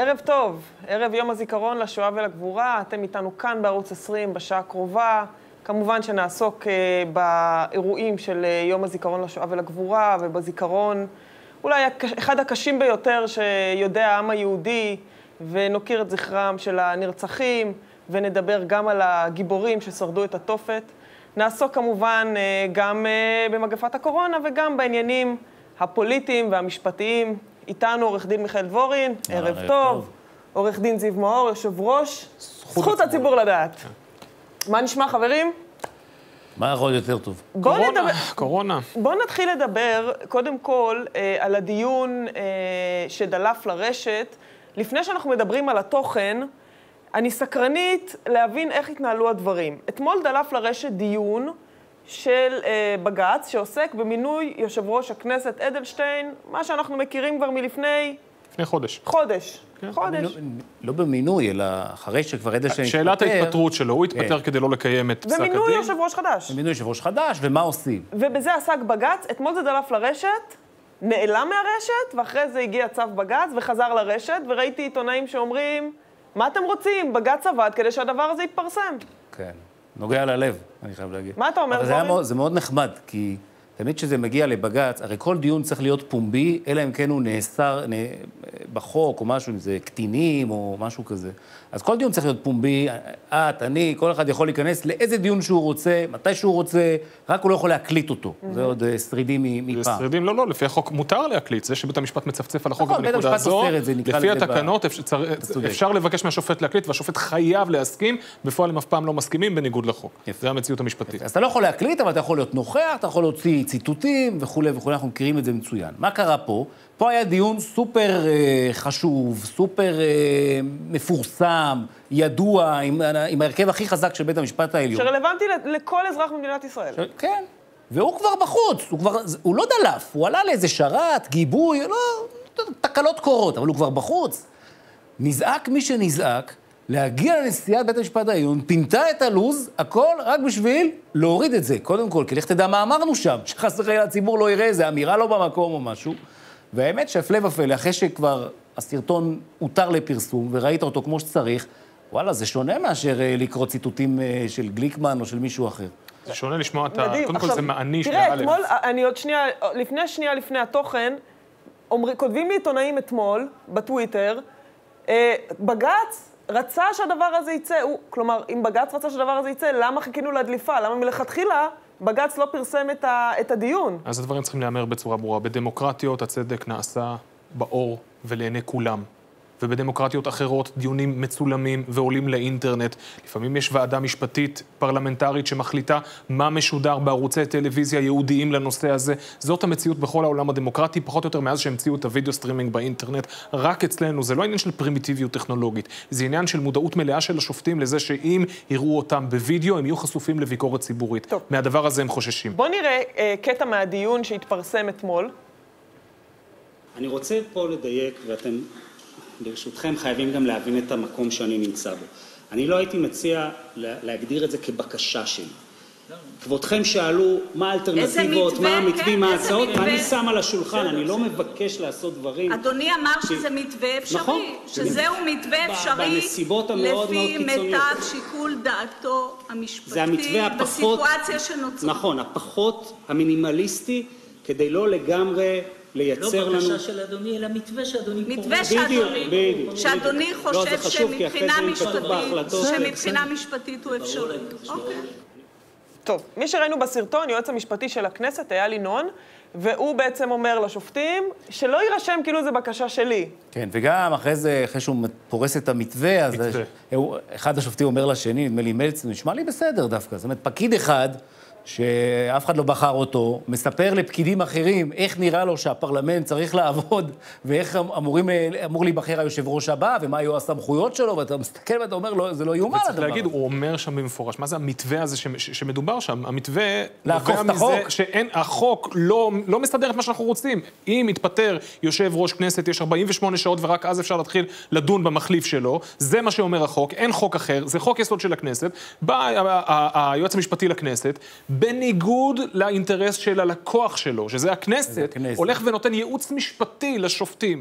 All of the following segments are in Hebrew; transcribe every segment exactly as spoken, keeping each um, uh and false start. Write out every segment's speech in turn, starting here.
ערב טוב, ערב יום הזיכרון לשואה ולגבורה, אתם איתנו כאן בערוץ עשרים בשעה הקרובה. כמובן שנעסוק באירועים של יום הזיכרון לשואה ולגבורה ובזיכרון, אולי אחד הקשים ביותר שיודע העם היהודי, ונוקיר את זכרם של הנרצחים, ונדבר גם על הגיבורים ששרדו את התופת. נעסוק כמובן גם במגפת הקורונה וגם בעניינים הפוליטיים והמשפטיים. איתנו עורך דין מיכאל דבורין, ערב טוב. עורך דין זיו מאור, יושב ראש, זכות הציבור לדעת. מה נשמע, חברים? מה יכול יותר טוב? קורונה, קורונה. בואו נתחיל לדבר, קודם כל, על הדיון שדלף לרשת. לפני שאנחנו מדברים על התוכן, אני סקרנית להבין איך התנהלו הדברים. אתמול דלף לרשת דיון של בג"ץ שעוסק במינוי יושב ראש הכנסת אדלשטיין, מה שאנחנו מכירים כבר מלפני... לפני חודש. חודש. חודש. לא במינוי, אלא אחרי שכבר אדלשטיין התפטר. שאלת ההתפטרות שלו, הוא התפטר כדי לא לקיים את פסק הדין. ומינוי יושב ראש חדש. ומינוי יושב ראש חדש, ומה עושים? ובזה עסק בג"ץ, אתמול זה דלף לרשת, נעלם מהרשת, ואחרי זה הגיע צו בג"ץ וחזר לרשת, וראיתי עיתונאים שאומרים, מה אתם רוצים? בג"ץ עבד כדי שהדבר הזה יתפרסם. כן, נוגע ללב, אני חייב להגיד. מה אתה אומר, אבל זה, היה, זה מאוד נחמד, כי תמיד שזה מגיע לבג"ץ, הרי כל דיון צריך להיות פומבי, אלא אם כן הוא נאסר נה, בחוק או משהו, אם זה קטינים או משהו כזה. אז כל דיון צריך להיות פומבי, את, אני, כל אחד יכול להיכנס לאיזה דיון שהוא רוצה, מתי שהוא רוצה, רק הוא לא יכול להקליט אותו. Mm-hmm. זה עוד שרידים מפעם. זה שרידים, לא, לא, לפי החוק מותר להקליט, זה שבית המשפט מצפצף על החוק נכון, בנקודה הזו, זה, לפי התקנות אפשר, אפשר לבקש מהשופט להקליט, והשופט חייב להסכים, בפועל הם אף פעם לא מסכימים בניגוד לחוק. יפה. זה המציאות המשפטית. יפה. אז אתה לא יכול להקליט, אבל אתה יכול להיות נוכח, אתה יכול להוציא ציטוטים וכו' וכו', אנחנו מכירים את זה מצוין. מה קרה פה? פה היה דיון סופר אה, חשוב, סופר אה, מפורסם, ידוע, עם, עם ההרכב הכי חזק של בית המשפט העליון. שרלוונטי לכל אזרח במדינת ישראל. ש... כן, והוא כבר בחוץ, הוא, כבר, הוא לא דלף, הוא עלה לאיזה שרת, גיבוי, לא, תקלות קורות, אבל הוא כבר בחוץ. נזעק מי שנזעק, להגיע לנשיאת בית המשפט העליון, פינתה את הלוז, הכל רק בשביל להוריד את זה. קודם כל, כי לך תדע מה אמרנו שם, שחס וחלילה הציבור לא יראה איזה אמירה לא במקום או משהו. והאמת שהפלא ופלא, אחרי שכבר הסרטון הותר לפרסום, וראית אותו כמו שצריך, וואלה, זה שונה מאשר לקרוא ציטוטים של גליקמן או של מישהו אחר. זה שונה לשמוע את ה... קודם כל זה מעניש. תראה, אתמול, אני עוד שנייה, לפני שנייה לפני התוכן, כותבים לי עיתונאים אתמול, בטוויטר, בג"ץ רצה שהדבר הזה יצא, כלומר, אם בג"ץ רצה שהדבר הזה יצא, למה חיכינו לדליפה? למה מלכתחילה בג"ץ לא פרסם את, ה, את הדיון? אז הדברים צריכים להיאמר בצורה ברורה. בדמוקרטיות הצדק נעשה באור ולעיני כולם. ובדמוקרטיות אחרות דיונים מצולמים ועולים לאינטרנט. לפעמים יש ועדה משפטית פרלמנטרית שמחליטה מה משודר בערוצי טלוויזיה יהודיים לנושא הזה. זאת המציאות בכל העולם הדמוקרטי, פחות או יותר מאז שהמציאו את הוידאו סטרימינג באינטרנט. רק אצלנו, זה לא עניין של פרימיטיביות טכנולוגית, זה עניין של מודעות מלאה של השופטים לזה שאם יראו אותם בווידאו, הם יהיו חשופים לביקורת ציבורית. טוב. מהדבר הזה הם חוששים. בוא נראה אה, קטע מהדיון שהתפרסם אתמול. אני רוצה פה לדייק, ואתם ברשותכם חייבים גם להבין את המקום שאני נמצא בו. אני לא הייתי מציע להגדיר את זה כבקשה שלי. כבודכם שאלו מה האלטרנטיבות, מה המתווים, מה ההצעות, אני שם על השולחן, אני לא מבקש לעשות דברים. אדוני אמר שזה מתווה אפשרי, שזהו מתווה אפשרי לפי מיטב שיקול דעתו המשפטי בסיטואציה שנוצרה. נכון, הפחות המינימליסטי, כדי לא לגמרי לייצר לנו... לא בקשה של אדוני, אלא מתווה שאדוני פורש. מתווה שאדוני, שאדוני חושב שמבחינה משפטית, שמבחינה משפטית הוא אפשרי. אוקיי. טוב, מי שראינו בסרטון, יועץ המשפטי של הכנסת, אייל ינון, והוא בעצם אומר לשופטים, שלא יירשם כאילו זה בקשה שלי. כן, וגם אחרי זה, אחרי שהוא פורס את המתווה, אז אחד השופטים אומר לשני, נדמה לי מלצר, נשמע לי בסדר דווקא. זאת אומרת, פקיד אחד, שאף אחד לא בחר אותו, מספר לפקידים אחרים איך נראה לו שהפרלמנט צריך לעבוד, ואיך אמורים, אמור להיבחר היושב ראש הבא, ומה היו הסמכויות שלו, ואתה מסתכל ואתה אומר, לא, זה לא יומן הדבר. וצריך להגיד, הוא אומר שם במפורש, מה זה המתווה הזה ש, ש, שמדובר שם? המתווה לעקוף את החוק. שאין, החוק לא, לא מסתדר את מה שאנחנו רוצים. אם יתפטר יושב ראש כנסת, יש ארבעים ושמונה שעות, ורק אז אפשר להתחיל לדון במחליף שלו, זה מה שאומר החוק, אין חוק אחר, זה חוק יסוד של הכנסת, בא היועץ המשפטי לכנסת, בניגוד לאינטרס של הלקוח שלו, שזה הכנסת, הולך ונותן ייעוץ משפטי לשופטים.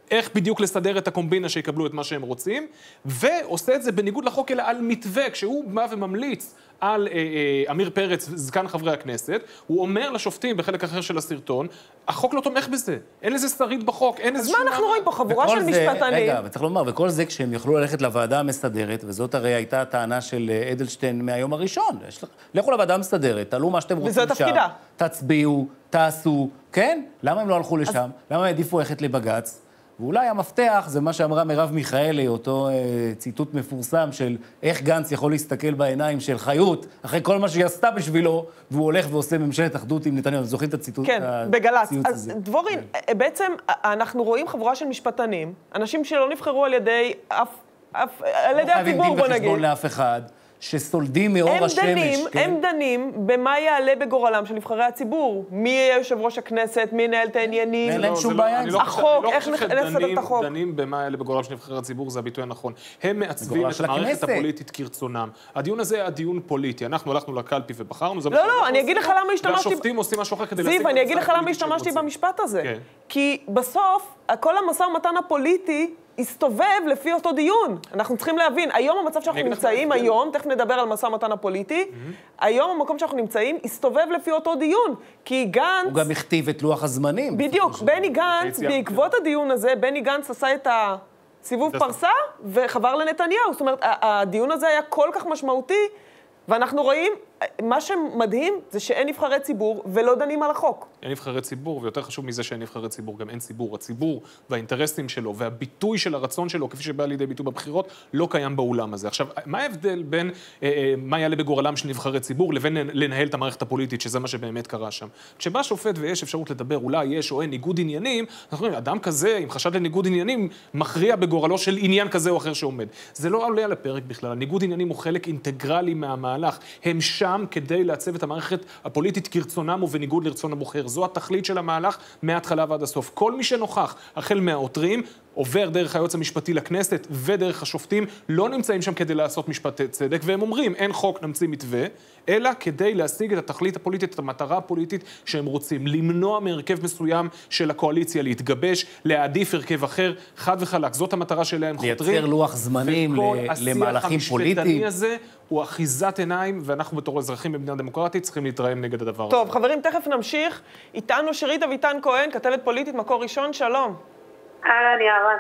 איך בדיוק לסדר את הקומבינה שיקבלו את מה שהם רוצים, ועושה את זה בניגוד לחוק, אלא על מתווה, כשהוא בא וממליץ על אה, אה, אמיר פרץ, זקן חברי הכנסת, הוא אומר לשופטים בחלק אחר של הסרטון, החוק לא תומך בזה, אין לזה שריד בחוק, אין איזה... אז מה אנחנו רואים פה? חבורה של משפטנים. רגע, וצריך לומר, וכל זה כשהם יוכלו ללכת לוועדה המסדרת, וזאת הרי הייתה הטענה של אדלשטיין מהיום הראשון, לכו לוועדה המסדרת, תעלו מה שאתם רוצים שם, תצביעו, תעשו, כן? למה הם לא הלכו לשם? למה הם העדיפו ללכת לבג"ץ? ואולי המפתח זה מה שאמרה מרב מיכאלי, אותו אה, ציטוט מפורסם של איך גנץ יכול להסתכל בעיניים של חיות, אחרי כל מה שהיא עשתה בשבילו, והוא הולך ועושה ממשלת אחדות עם נתניהו. זוכרים את הציטוט כן, הזה? בגל"צ. אז דבורין, כן. בעצם אנחנו רואים חבורה של משפטנים, אנשים שלא נבחרו על ידי אף, אף, על ידי הציבור, בוא נגיד. לא חייבים דין וחשבון לאף אחד. שסולדים מאור השמש. דנים, כן? הם דנים במה יעלה בגורלם של נבחרי הציבור. מי יהיה יושב ראש הכנסת, מי ינהל את העניינים. אין להם שום בעיה. החוק, איך נסדר את החוק. דנים במה יעלה בגורלם של נבחרי הציבור, זה הביטוי הנכון. הם מעצבים את המערכת הפוליטית כרצונם. הדיון הזה היה דיון פוליטי. אנחנו הלכנו לקלפי ובחרנו. לא, לא, אני אגיד לך למה השתמשתי... והשופטים עושים משהו אחר כדי להשיג... זיו, אני אגיד לך למה השתמשתי במשפט הזה. כי בסוף, כל המשא ומתן הפוליטי הסתובב לפי אותו דיון. אנחנו צריכים להבין, היום המצב שאנחנו נמצאים, היום, תכף נדבר על משא ומתן הפוליטי, היום המקום שאנחנו נמצאים הסתובב לפי אותו דיון, כי גנץ... הוא גם הכתיב את לוח הזמנים. בדיוק, בני גנץ, בעקבות הדיון הזה, בני גנץ עשה את הסיבוב פרסה וחבר לנתניהו. זאת אומרת, הדיון הזה היה כל כך משמעותי, ואנחנו רואים, מה שמדהים זה שאין נבחרי ציבור ולא דנים על החוק. אין נבחרי ציבור, ויותר חשוב מזה שאין נבחרי ציבור, גם אין ציבור. הציבור והאינטרסים שלו והביטוי של הרצון שלו, כפי שבא לידי ביטוי בבחירות, לא קיים באולם הזה. עכשיו, מה ההבדל בין אה, אה, מה יעלה בגורלם של נבחרי ציבור לבין לנהל את המערכת הפוליטית, שזה מה שבאמת קרה שם? כשבא שופט ויש אפשרות לדבר, אולי יש או אין ניגוד עניינים, אנחנו אומרים, אדם כזה, עם חשד לניגוד עניינים, מכריע בגורלו של עניין כזה או אחר שעומד. זה לא עולה על הפרק בכלל. הניגוד עניינים הוא חלק אינטגרלי מהמהלך. הם שם כדי לעצב את המערכת הפוליטית כרצונם ובניגוד לרצון הבוחר. זו התכלית של המהלך מההתחלה ועד הסוף. כל מי שנוכח, החל מהעותרים, עובר דרך היועץ המשפטי לכנסת ודרך השופטים, לא נמצאים שם כדי לעשות משפט צדק, והם אומרים, אין חוק, נמציא מתווה, אלא כדי להשיג את התכלית הפוליטית, את המטרה הפוליטית שהם רוצים, למנוע מהרכב מסוים של הקואליציה להתגבש, להעדיף הרכב אחר, חד וחלק. זאת המטרה שלהם חותרים. לייצר לוח זמנים למהלכים פוליטיים. וכל השיח המשפטני הזה הוא אחיזת עיניים, ואנחנו בתור אזרחים במדינה דמוקרטית צריכים להתרעם נגד הדבר הזה. טוב, חברים, תכף נמשיך. איתנו שירית אביטן כהן, כתבת פוליטית, מקור ראשון, שלום. אהלן, יערה.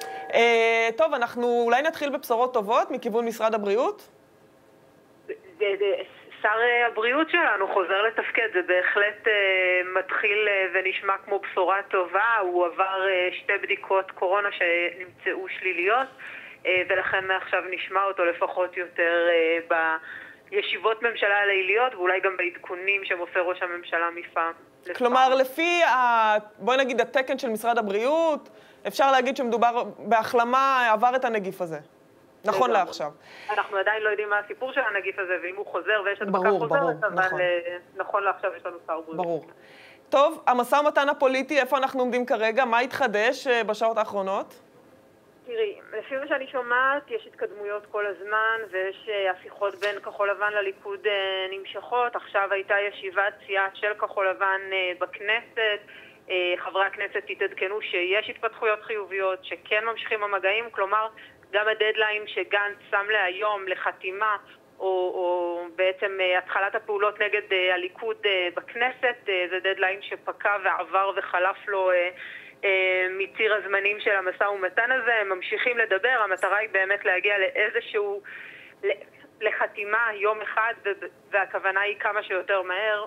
אה, טוב, אנחנו אולי נתחיל בבשורות טובות מכיוון משרד הבריאות? שר הבריאות שלנו חוזר לתפקד, זה בהחלט אה, מתחיל אה, ונשמע כמו בשורה טובה. הוא עבר אה, שתי בדיקות קורונה שנמצאו שליליות, אה, ולכן מעכשיו נשמע אותו לפחות יותר אה, בישיבות ממשלה הליליות, ואולי גם בעדכונים שמוסר ראש הממשלה מפעם. כלומר, לפי, ה... בואי נגיד, התקן של משרד הבריאות, אפשר להגיד שמדובר בהחלמה, עבר את הנגיף הזה. נכון לעכשיו. אנחנו עדיין לא יודעים מה הסיפור של הנגיף הזה, ואם הוא חוזר ויש הדבקה חוזרת, אבל נכון לעכשיו יש לנו שר בריאות. ברור. טוב, המשא ומתן הפוליטי, איפה אנחנו עומדים כרגע? מה התחדש בשעות האחרונות? תראי, לפי מה שאני שומעת, יש התקדמויות כל הזמן, ויש הפיכות בין כחול לבן לליכוד נמשכות. עכשיו הייתה ישיבת סיעה של כחול לבן בכנסת. חברי הכנסת התעדכנו שיש התפתחויות חיוביות, שכן ממשיכים המגעים, כלומר, גם הדדליין שגנץ שם להיום לחתימה, או, או בעצם התחלת הפעולות נגד הליכוד בכנסת, זה דדליין שפקע ועבר וחלף לו מציר הזמנים של המשא ומתן הזה. הם ממשיכים לדבר, המטרה היא באמת להגיע לאיזשהו, לחתימה יום אחד, והכוונה היא כמה שיותר מהר,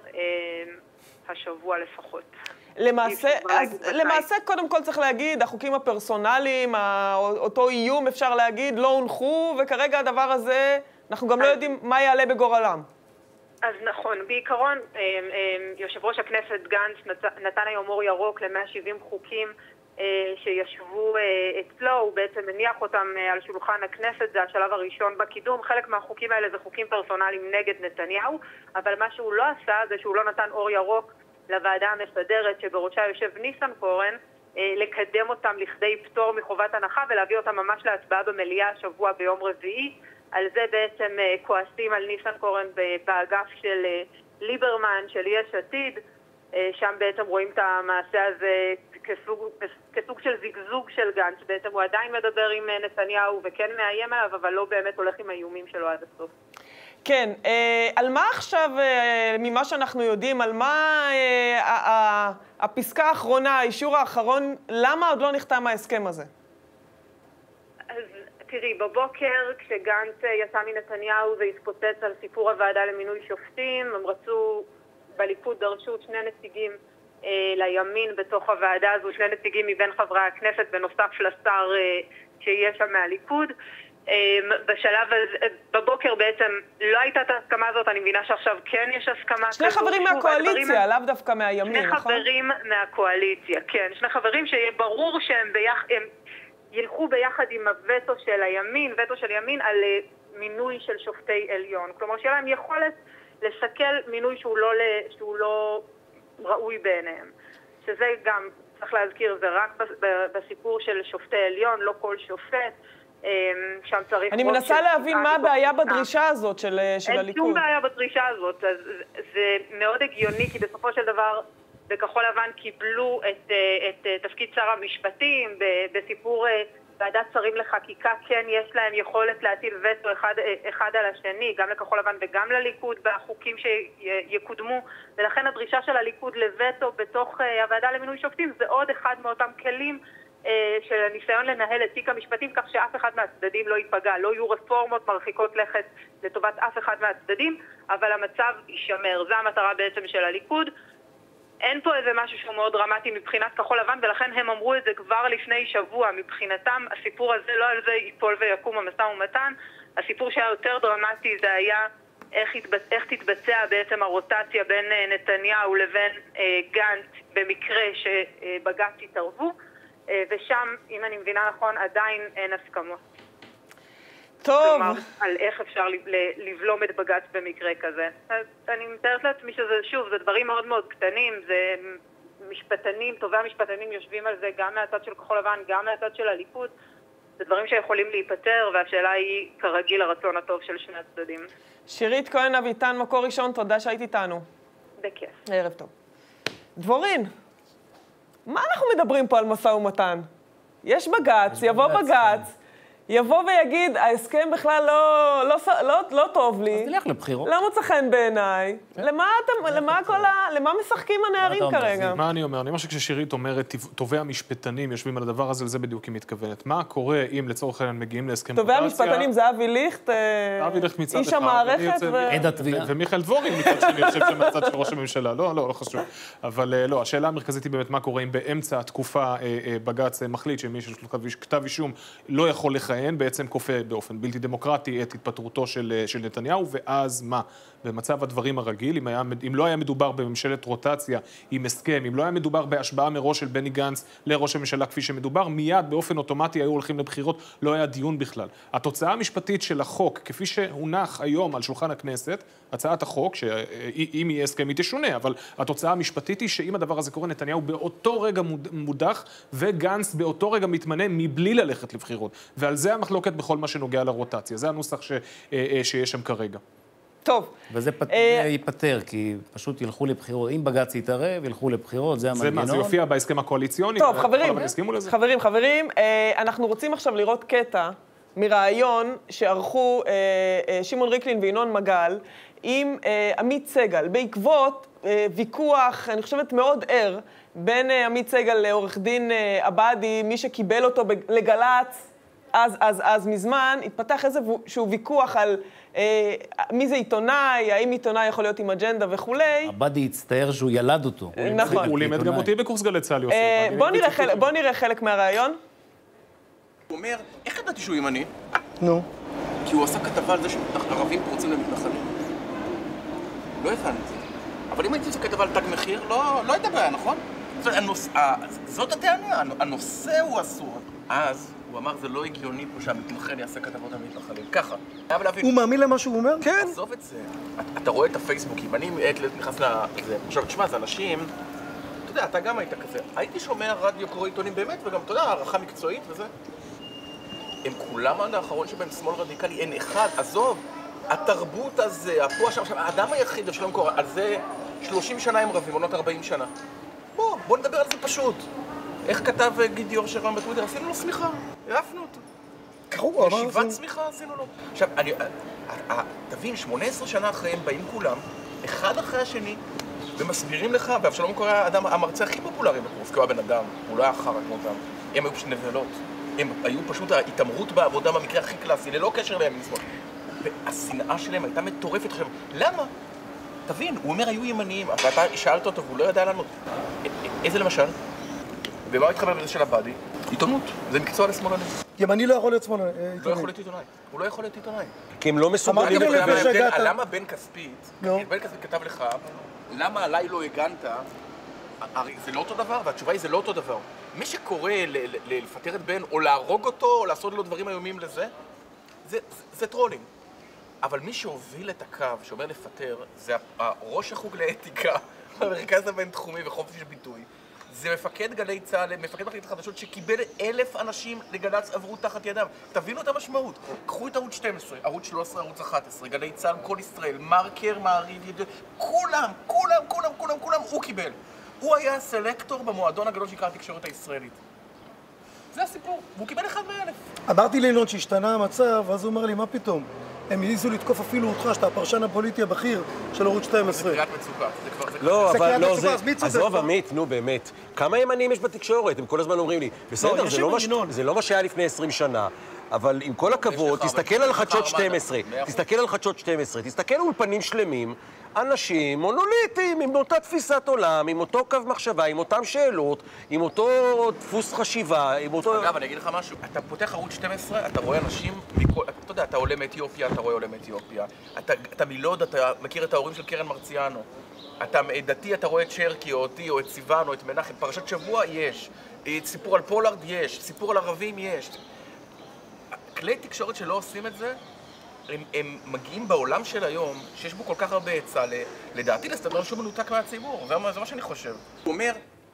השבוע לפחות. למעשה, אז למעשה קודם כל צריך להגיד, החוקים הפרסונליים, אותו איום אפשר להגיד, לא הונחו, וכרגע הדבר הזה, אנחנו גם לא יודעים מה יעלה בגורלם. אז נכון, בעיקרון, יושב ראש הכנסת גנץ נתן היום אור ירוק ל-מאה ושבעים חוקים שישבו אצלו, הוא בעצם מניח אותם על שולחן הכנסת, זה השלב הראשון בקידום. חלק מהחוקים האלה זה חוקים פרסונליים נגד נתניהו, אבל מה שהוא לא עשה זה שהוא לא נתן אור ירוק לוועדה המסדרת שבראשה יושב ניסנקורן, לקדם אותם לכדי פטור מחובת הנחה ולהביא אותם ממש להצבעה במליאה השבוע ביום רביעי. על זה בעצם כועסים על ניסנקורן באגף של ליברמן, של יש עתיד, שם בעצם רואים את המעשה הזה כסוג, כסוג של זיגזוג של גנץ. בעצם הוא עדיין מדבר עם נתניהו וכן מאיים עליו, אבל לא באמת הולך עם האיומים שלו עד הסוף. כן, אה, על מה עכשיו, אה, ממה שאנחנו יודעים, על מה אה, הפסקה האחרונה, האישור האחרון, למה עוד לא נחתם ההסכם הזה? אז תראי, בבוקר כשגנץ יצא מנתניהו זה התפוצץ על סיפור הוועדה למינוי שופטים, הם רצו, בליכוד דרשו שני נציגים אה, לימין בתוך הוועדה הזו, שני נציגים מבין חברי הכנסת, בנוסף לשר אה, שיש שם מהליכוד. בשלב הזה, בבוקר בעצם לא הייתה את ההסכמה הזאת, אני מבינה שעכשיו כן יש הסכמה. שני חברים מהקואליציה, לאו דווקא מהימין, נכון? שני חברים מהקואליציה, כן. שני חברים שיהיה ברור שהם ביח... הם ילכו ביחד עם הווטו של הימין, וטו של ימין על מינוי של שופטי עליון. כלומר, שיהיה להם יכולת לסכל מינוי שהוא לא, שהוא לא ראוי בעיניהם. שזה גם, צריך להזכיר, זה רק בסיפור של שופטי עליון, לא כל שופט. שם צריך... אני מנסה להבין מה הבעיה בדרישה הזאת של הליכוד. אין שום בעיה בדרישה הזאת. זה מאוד הגיוני, כי בסופו של דבר בכחול לבן קיבלו את, את תפקיד שר המשפטים, בסיפור ועדת שרים לחקיקה כן יש להם יכולת להטיל וטו אחד, אחד על השני, גם לכחול לבן וגם לליכוד בחוקים שיקודמו, ולכן הדרישה של הליכוד לוטו בתוך הוועדה למינוי שופטים זה עוד אחד מאותם כלים של הניסיון לנהל את תיק המשפטים כך שאף אחד מהצדדים לא ייפגע, לא יהיו רפורמות מרחיקות לכת לטובת אף אחד מהצדדים, אבל המצב יישמר. זו המטרה בעצם של הליכוד. אין פה איזה משהו שהוא מאוד דרמטי מבחינת כחול לבן, ולכן הם אמרו את זה כבר לפני שבוע. מבחינתם הסיפור הזה לא על זה ייפול ויקום המשא ומתן. הסיפור שהיה יותר דרמטי זה היה איך, יתבצ... איך תתבצע בעצם הרוטציה בין נתניהו לבין אה, גנץ במקרה שבג"ץ יתערבו. ושם, אם אני מבינה נכון, עדיין אין הסכמות. טוב. כלומר, על איך אפשר לבלום את בג"ץ במקרה כזה. אז אני מתארת לעצמי שזה, שוב, זה דברים מאוד מאוד קטנים, זה משפטנים, טובי המשפטנים יושבים על זה גם מהצד של כחול לבן, גם מהצד של הליכוד. זה דברים שיכולים להיפטר, והשאלה היא כרגיל הרצון הטוב של שני הצדדים. שירית כהן אביטן, מקור ראשון, תודה שהיית איתנו. בכיף. ערב טוב. דבורין. מה אנחנו מדברים פה על משא ומתן? יש בג"ץ, יבוא בג"ץ, יבוא ויגיד, ההסכם בכלל לא, לא, לא, לא טוב לי. אז נלך לבחירות. לא מוצא חן בעיניי. למה אתם, למה כל ה... למה משחקים הנערים כרגע? מה אני אומר? אני אומר שכששירית אומרת, טובי המשפטנים יושבים על הדבר הזה, לזה בדיוק היא מתכוונת. מה קורה אם לצורך העניין מגיעים להסכם טובי המשפטנים זה אבי ליכט, אבי ליכט מצד איש המערכת ומיכאל דבורין מצד שני יושב שם מצד של ראש הממשלה. לא, לא, לא חשוב. אבל לא, השאלה המרכזית היא באמת מה קורה אם באמצע התקופה בג"ץ מחליט שמי שיש לו כתב אישום לא יכול לכהן, בעצם כופה באופן בלתי דמוקרטי את התפטרותו של, של נתניהו, ואז מה? במצב הדברים הרגיל, אם, היה, אם לא היה מדובר בממשלת רוטציה עם הסכם, אם לא היה מדובר בהשבעה מראש של בני גנץ לראש הממשלה כפי שמדובר, מיד באופן אוטומטי היו הולכים לבחירות, לא היה דיון בכלל. התוצאה המשפטית של החוק, כפי שהונח היום על שולחן הכנסת, הצעת החוק, שאם יהיה הסכם היא תשונה, אבל התוצאה המשפטית היא שאם הדבר הזה קורה, נתניהו באותו רגע מודח, וגנץ באותו רגע מתמנה מבלי ללכת לבחירות. ועל זה המחלוקת בכל מה שנוגע לרוטציה. זה הנוסח ש, שיש שם כרגע. טוב. וזה ייפטר, כי פשוט ילכו לבחירות. אם בג"ץ יתערב, ילכו לבחירות, זה המנגנון. זה מה, זה יופיע בהסכם הקואליציוני? טוב, חברים, חברים, חברים, אנחנו רוצים עכשיו לראות קטע מרעיון שערכו שמעון ריקלין וינון מגל עם עמית סגל, בעקבות ויכוח, אני חושבת מאוד ער, בין עמית סגל לעורך דין עבדי, מי שקיבל אותו לגלץ, אז, אז, אז מזמן, התפתח איזשהו ויכוח על אה, מי זה עיתונאי, האם עיתונאי יכול להיות עם אג'נדה וכולי. עבדי הצטער שהוא ילד אותו. נכון. הוא לימד גם אותי בקורס גלי צה"ל, יוסף. אה, בוא, נראה חלק, בוא נראה חלק מהרעיון. הוא אומר, איך ידעתי שהוא ימני? נו. כי הוא עשה כתבה על זה שערבים פורצים למתנחלים. לא הבנתי. אבל אם הייתי עושה כתבה על תג מחיר, לא, לא הייתה בעיה, נכון? הנוס... זאת הטענה, הנושא הוא אסור. אז הוא אמר, זה לא הגיוני פה שהמתנחל יעשה כתבות על מתנחלים. ככה. הוא מאמין למה שהוא אומר? כן. עזוב את זה. אתה רואה את הפייסבוקים, אני נכנס לזה. עכשיו, תשמע, זה אנשים, אתה יודע, אתה גם היית כזה. הייתי שומע רדיו, קורא עיתונים באמת, וגם, אתה יודע, הערכה מקצועית וזה. הם כולם עד האחרון שבהם שמאל רדיקלי, אין אחד, עזוב. התרבות הזה, הפוע שם, עכשיו, האדם היחיד, שלום קורא, על זה שלושים שנה הם רבים, עונות ארבעים שנה. בוא, בוא נדבר על זה פשוט. איך כתב גידיור שרם בטוויטר? עשינו לו סמיכה, העפנו אותו. ישיבת סמיכה עשינו לו. עכשיו, אני, תבין, שמונה עשרה שנה אחריהם באים כולם, אחד אחרי השני, ומסבירים לך, ואבשלום קור היה האדם, המרצה הכי פופולרי בקורס, כי הוא היה בן אדם, הוא לא היה חרא כמותם. הם היו פשוט נבלות. הם היו פשוט ההתעמרות בעבודה במקרה הכי קלאסי, ללא קשר לימין שמאל. והשנאה שלהם הייתה מטורפת. עכשיו, למה? תבין, הוא אומר, היו ימניים, אבל אתה שאלת אותו והוא לא ידע לענות. איזה למשל? ומה התחבר בזה של הבאדי? עיתונות. זה מקצוע לשמאלנים. ימני לא יכול להיות שמאלני. לא יכול להיות עיתונאי. הוא לא יכול להיות עיתונאי. כי הם לא מסוגלים. למה בן כספית, בן כספית כתב לך, למה עליי לא הגנת, הרי זה לא אותו דבר, והתשובה היא זה לא אותו דבר. מי שקורא לפטר את בן, או להרוג אותו, או לעשות לו דברים איומים לזה, זה טרולינג. אבל מי שהוביל את הקו, שאומר לפטר, זה ראש החוג לאתיקה, המרכז הבינתחומי וחופש ביטוי. זה מפקד גלי צה"ל, מפקד מחלקת החדשות, שקיבל אלף אנשים לגל"צ עברו תחת ידיו. תבינו את המשמעות. קחו את ערוץ שתים עשרה, ערוץ שלוש עשרה, ערוץ אחת עשרה, גלי צה"ל, כל ישראל, מרקר, מעריב, ידיעות, כולם, כולם, כולם, כולם, כולם, הוא קיבל. הוא היה סלקטור במועדון הגדול שנקרא התקשורת הישראלית. זה הסיפור, והוא קיבל אחד מאלף. אמרתי לינון שהשתנה המצב, אז הוא אומר לי, מה פתאום? הם העיזו לתקוף אפילו אותך, שאתה הפרשן הפוליטי הבכיר של ערוץ שתים עשרה. זה קריאת מצוקה, זה כבר... לא, אבל לא, זה... עזוב, עמית, נו באמת. כמה ימנים יש בתקשורת? הם כל הזמן אומרים לי, בסדר, זה לא מה שהיה לפני עשרים שנה, אבל עם כל הכבוד, תסתכל על חדשות שתים עשרה, תסתכל על חדשות שתים עשרה, תסתכל על אולפנים שלמים, אנשים מונוליטיים, עם אותה תפיסת עולם, עם אותו קו מחשבה, עם אותם שאלות, עם אותו דפוס חשיבה, עם אותו... אגב, אני אגיד לך משהו, אתה פותח ערוץ שתים עשרה, אתה רואה אנשים מכל... אתה יודע, אתה עולה מאתיופיה, אתה רואה עולה מאתיופיה. אתה, אתה מילוד, אתה מכיר את ההורים של קרן מרציאנו. אתה דתי, אתה רואה את שרקי, או אותי, או את סיוון, או את מנחם. פרשת שבוע, יש. סיפור על פולארד, יש. סיפור על ערבים, יש. כלי תקשורת שלא עושים את זה, הם, הם מגיעים בעולם של היום, שיש בו כל כך הרבה עצה, לדעתי לסתדר שום מנותק מהציבור, זה, זה מה שאני חושב. הוא אומר...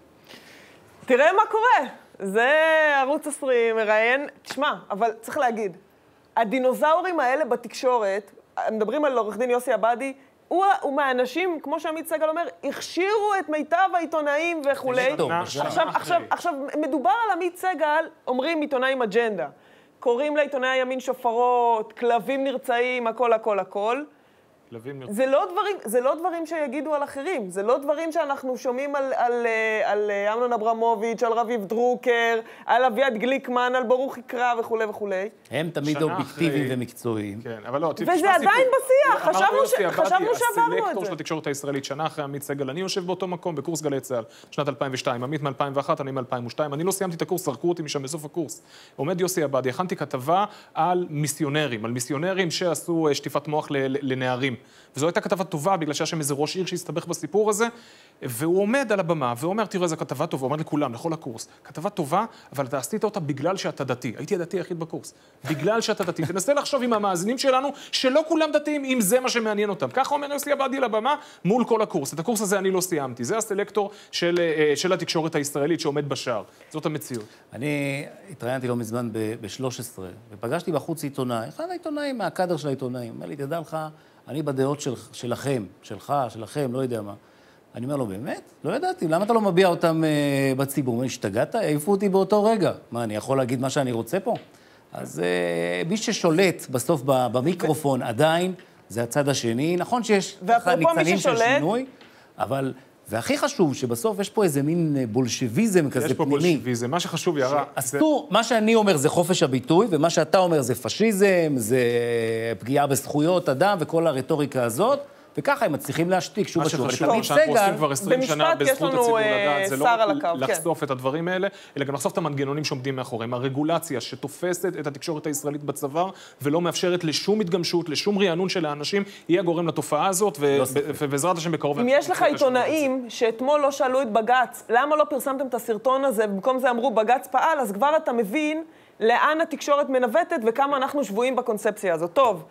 תראה מה קורה, זה ערוץ עשרים, מראיין, תשמע, אבל צריך להגיד, הדינוזאורים האלה בתקשורת, מדברים על עורך דין יוסי עבאדי, הוא, הוא מהאנשים, כמו שעמית סגל אומר, הכשירו את מיטב העיתונאים וכולי. עכשיו, עכשיו, עכשיו, מדובר על עמית סגל, אומרים עיתונאים אג'נדה. קוראים לעיתונאי הימין שופרות, כלבים נרצעים, הכל, הכל, הכל. כלבים נרצעים. זה לא דברים, זה לא דברים שיגידו על אחרים. זה לא דברים שאנחנו שומעים על, על, על, על אמנון אברמוביץ', על רביב דרוקר, על אביעד גליקמן, על ברוך יקרא וכולי וכולי. הם תמיד אובייקטיביים ומקצועיים. כן, אבל לא, וזה עדיין בשיח. חשבנו שעברנו את זה. הסלקטור של התקשורת הישראלית, שנה אחרי עמית סגל, אני יושב באותו מקום, בקורס גלי צה"ל, שנת אלפיים ושתיים, עמית מ-אלפיים ואחת, אני מ-אלפיים ושתיים, אני לא סיימתי את הקורס, זרקו אותי משם בסוף הקורס. עומד יוסי עבאדי, הכנתי כתבה על מיסיונרים, על מיסיונרים שעשו שטיפת מוח לנערים. וזו הייתה כתבה טובה, בגלל שהיה שם איזה ראש עיר שהסתבך בסיפור הזה, והוא עומד על הבמה, ואומר, תראו, איזו כתבה טובה, הוא אומר לכולם, לכל הקורס, כתבה טובה, אבל אתה עשית אותה בגלל שאתה דתי. הייתי הדתי היחיד בקורס. בגלל שאתה דתי. תנסה לחשוב עם המאזינים שלנו, שלא כולם דתיים, אם זה מה שמעניין אותם. ככה אומר יוסי עבאדי על הבמה, מול כל הקורס. את הקורס הזה אני לא סיימתי. זה הסלקטור של, של התקשורת הישראלית שעומד בשער. זאת המציאות. אני התראיינתי לא מזמן ב-שלוש עשרה, ופגשתי בחוץ עיתונאי, אחד העיתונאים מהקדר של העיתונאים. אומר לי, תדע לך, אני בדעות של, שלכם, שלך, שלכם, לא יודע מה. אני אומר לו, באמת? לא ידעתי, למה אתה לא מביע אותם uh, בציבור? מה, השתגעת? העיפו אותי באותו רגע. מה, אני יכול להגיד מה שאני רוצה פה? אז uh, מי ששולט בסוף במיקרופון עדיין, זה הצד השני. נכון שיש ניצנים של שינוי, אבל... והכי חשוב, שבסוף יש פה איזה מין בולשביזם כזה פנימי. יש פה בולשביזם, מה שחשוב ירה... אסור, מה שאני אומר זה חופש הביטוי, ומה שאתה אומר זה פשיזם, זה פגיעה בזכויות אדם וכל הרטוריקה הזאת, וככה הם מצליחים להשתיק שוב ושוב. מה שחשוב, שאנחנו עושים כבר עשרים שנה בזכות הציבור לדעת, זה לא לחשוף את הדברים האלה, אלא גם לחשוף את המנגנונים שעומדים מאחוריהם. הרגולציה שתופסת את התקשורת הישראלית בצוואר, ולא מאפשרת לשום התגמשות, לשום רענון של האנשים, היא הגורם לתופעה הזאת, ובעזרת השם בקרוב... אם יש לך עיתונאים שאתמול לא שאלו את בג"ץ, למה לא פרסמתם את הסרטון הזה, במקום זה אמרו בג"ץ פעל, אז כבר אתה מבין לאן התקשורת מנווטת וכמה אנחנו שבויים בקונספציה הזאת. טוב,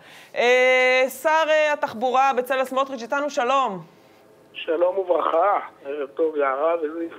אה, שר התחבורה בצלאל סמוטריץ' איתנו, שלום. שלום וברכה, ערב טוב יערה וזיו.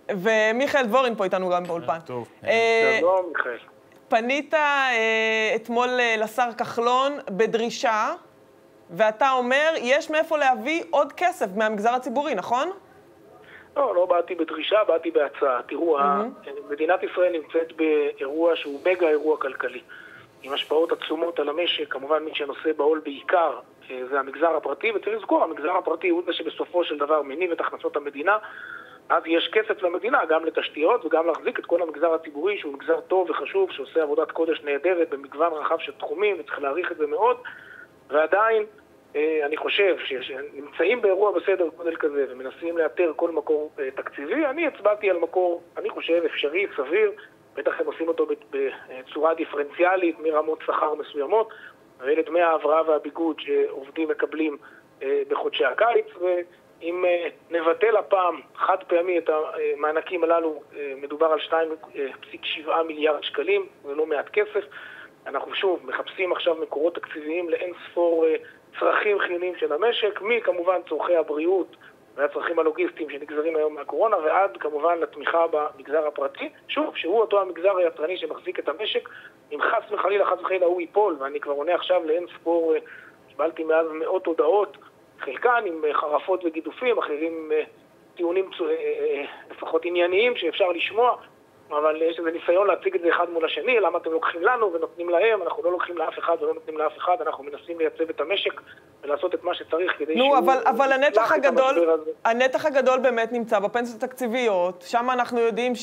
ומיכאל דבורין פה איתנו גם באולפן. טוב. אה, שלום מיכאל. פנית אה, אתמול לשר כחלון בדרישה, ואתה אומר, יש מאיפה להביא עוד כסף מהמגזר הציבורי, נכון? לא, לא באתי בדרישה, באתי בהצעה. תראו, mm-hmm. מדינת ישראל נמצאת באירוע שהוא מגה אירוע כלכלי, עם השפעות עצומות על המשק. כמובן מי שנושא בעול בעיקר זה המגזר הפרטי, וצריך לזכור, המגזר הפרטי הוא זה שבסופו של דבר מניב את הכנסות המדינה, אז יש כסף למדינה גם לתשתיות וגם להחזיק את כל המגזר הציבורי, שהוא מגזר טוב וחשוב, שעושה עבודת קודש נהדרת במגוון רחב של תחומים, וצריך להעריך את זה מאוד, ועדיין אני חושב שנמצאים באירוע בסדר גודל כזה ומנסים לאתר כל מקור תקציבי. אני הצבעתי על מקור, אני חושב, אפשרי, סביר, בטח הם עושים אותו בצורה דיפרנציאלית מרמות שכר מסוימות, ואלה דמי ההבראה והביגוד שעובדים מקבלים בחודשי הקיץ, ואם נבטל הפעם חד פעמי את המענקים הללו, מדובר על שתיים נקודה שבע מיליארד שקלים, זה לא מעט כסף. אנחנו שוב מחפשים עכשיו מקורות תקציביים לאין ספור צרכים חיוניים של המשק, מכמובן צורכי הבריאות והצרכים הלוגיסטיים שנגזרים היום מהקורונה, ועד כמובן לתמיכה במגזר הפרטי, שוב, שהוא אותו המגזר היצרני שמחזיק את המשק. אם חס וחלילה, חס וחלילה הוא ייפול, ואני כבר עונה עכשיו לאין ספור, קיבלתי מאז מאות הודעות, חלקן עם חרפות וגידופים, אחרים טיעונים לפחות ענייניים שאפשר לשמוע, אבל יש איזה ניסיון להציג את זה אחד מול השני, למה אתם לוקחים לנו ונותנים להם, אנחנו לא לוקחים לאף אחד ולא נותנים לאף אחד, אנחנו מנסים לייצב את המשק ולעשות את מה שצריך כדי נו, אבל, אבל הנתח הגדול, הנתח הגדול באמת נמצא בפנסיות התקציביות, שם אנחנו יודעים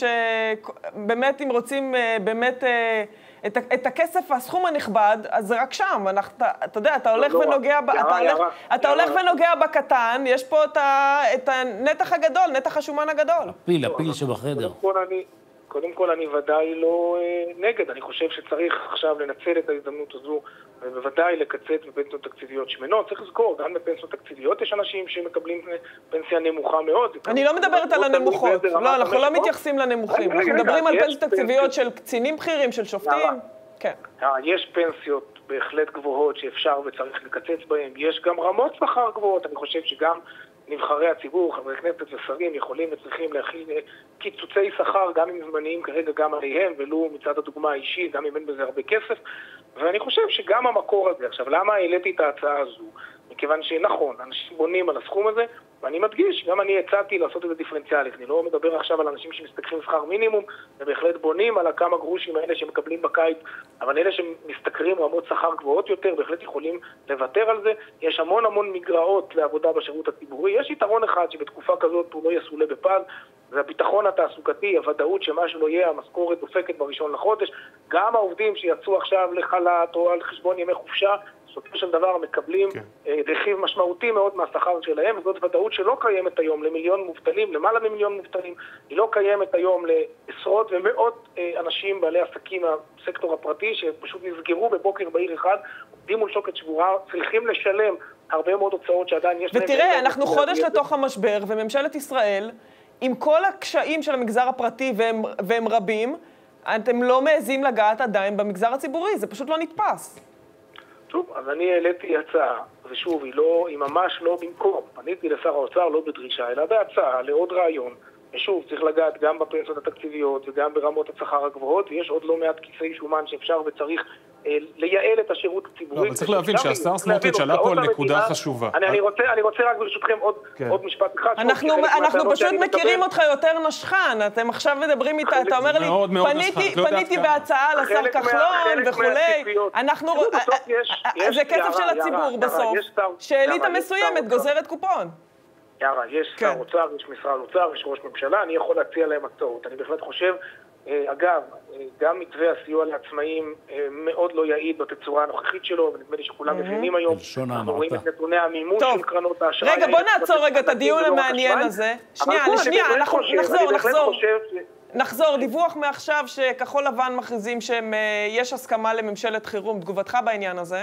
שבאמת אם רוצים באמת את, את הכסף, הסכום הנכבד, אז זה רק שם, אנחנו, אתה, אתה יודע, אתה הולך לא, ונוגע, לא, אתה, הולך, ירה, אתה ירה, הולך ירה. ונוגע בקטן, יש פה את, ה, את הנתח הגדול, נתח השומן הגדול. הפיל, הפיל שבחדר. קודם כל אני ודאי לא אה, נגד, אני חושב שצריך עכשיו לנצל את ההזדמנות הזו, ובוודאי לקצץ בפנסיות תקציביות שמנות. צריך לזכור, גם בפנסיות תקציביות יש אנשים שמקבלים פנסיה נמוכה מאוד. אני לא מדברת על הנמוכות, לא, אנחנו לא מתייחסים לנמוכים, אנחנו מדברים על פנסיות תקציביות של קצינים בכירים, של שופטים. כן. יש פנסיות בהחלט גבוהות שאפשר וצריך לקצץ בהן, יש גם רמות שכר גבוהות, אני חושב שגם נבחרי הציבור, חברי כנסת ושרים יכולים וצריכים להכיל קיצוצי שכר, גם אם זמניים כרגע גם עליהם, ולא מצד הדוגמה האישית, גם אם אין בזה הרבה כסף. ואני חושב שגם המקור הזה, עכשיו למה העליתי את ההצעה הזו? מכיוון שנכון, אנשים בונים על הסכום הזה, ואני מדגיש, גם אני הצעתי לעשות את זה דיפרנציאלית. אני לא מדבר עכשיו על אנשים שמסתכלים שכר מינימום, ובהחלט בונים על הכמה גרושים האלה שמקבלים בקיץ, אבל אלה שמסתכרים רמות שכר גבוהות יותר, בהחלט יכולים לוותר על זה. יש המון המון מגרעות לעבודה בשירות הציבורי. יש יתרון אחד שבתקופה כזאת הוא לא יסולה בפז, זה הביטחון התעסוקתי, הוודאות שמשהו לא יהיה, המשכורת דופקת בראשון לחודש. גם העובדים שיצאו עכשיו לחל"ת או על חשבון ימי חופשה, בסופו של דבר מקבלים כן. רכיב משמעותי מאוד מהשכר שלהם, וזאת ודאות שלא קיימת היום למיליון מובטלים, למעלה ממיליון מובטלים, היא לא קיימת היום לעשרות ומאות אנשים בעלי עסקים מהסקטור הפרטי, שפשוט נסגרו בבוקר בעיר אחד, עובדים מול שוקת שבורה, צריכים לשלם הרבה מאוד הוצאות שעדיין יש להם... ותראה, אנחנו חודש לתוך המשבר, וממשלת ישראל, עם כל הקשיים של המגזר הפרטי, והם, והם רבים, אתם לא מעזים לגעת עדיין במגזר הציבורי, זה פשוט לא נתפס. טוב, אז אני העליתי הצעה, ושוב, היא, לא, היא ממש לא במקום. פניתי לשר האוצר לא בדרישה, אלא בהצעה לעוד רעיון. ושוב, צריך לגעת גם בפנסיות התקציביות וגם ברמות השכר הגבוהות, ויש עוד לא מעט כיסי שומן שאפשר וצריך אה, לייעל את השירות הציבורי. לא, אבל צריך להבין שהשר סמוטריץ' עלה פה על נקודה חשובה. אני, אני, רוצה, אני רוצה רק ברשותכם עוד, כן. עוד משפט אחד. אנחנו, אנחנו פשוט מכירים אותך יותר נשכן, אתם עכשיו מדברים איתה, אתה אומר לי, מאוד, מאוד פניתי, נשכן, פניתי לא בהצעה לשר כחלון וכולי, אנחנו, זה כסף של הציבור בסוף, שאליטה מסוימת גוזרת קופון. יארה, יש שר אוצר, יש משרד אוצר, יש ראש ממשלה, אני יכול להציע להם הצעות. אני בהחלט חושב, אגב, גם מתווה הסיוע לעצמאים מאוד לא יעיד בתצורה הנוכחית שלו, ונדמה לי שכולם מבינים היום, אנחנו רואים את נתוני המימוש של קרנות האשראי. רגע, בוא נעצור רגע את הדיון המעניין הזה. שנייה, שנייה, אנחנו נחזור, נחזור. נחזור, דיווח מעכשיו שכחול לבן מכריזים שיש הסכמה לממשלת חירום. תגובתך בעניין הזה?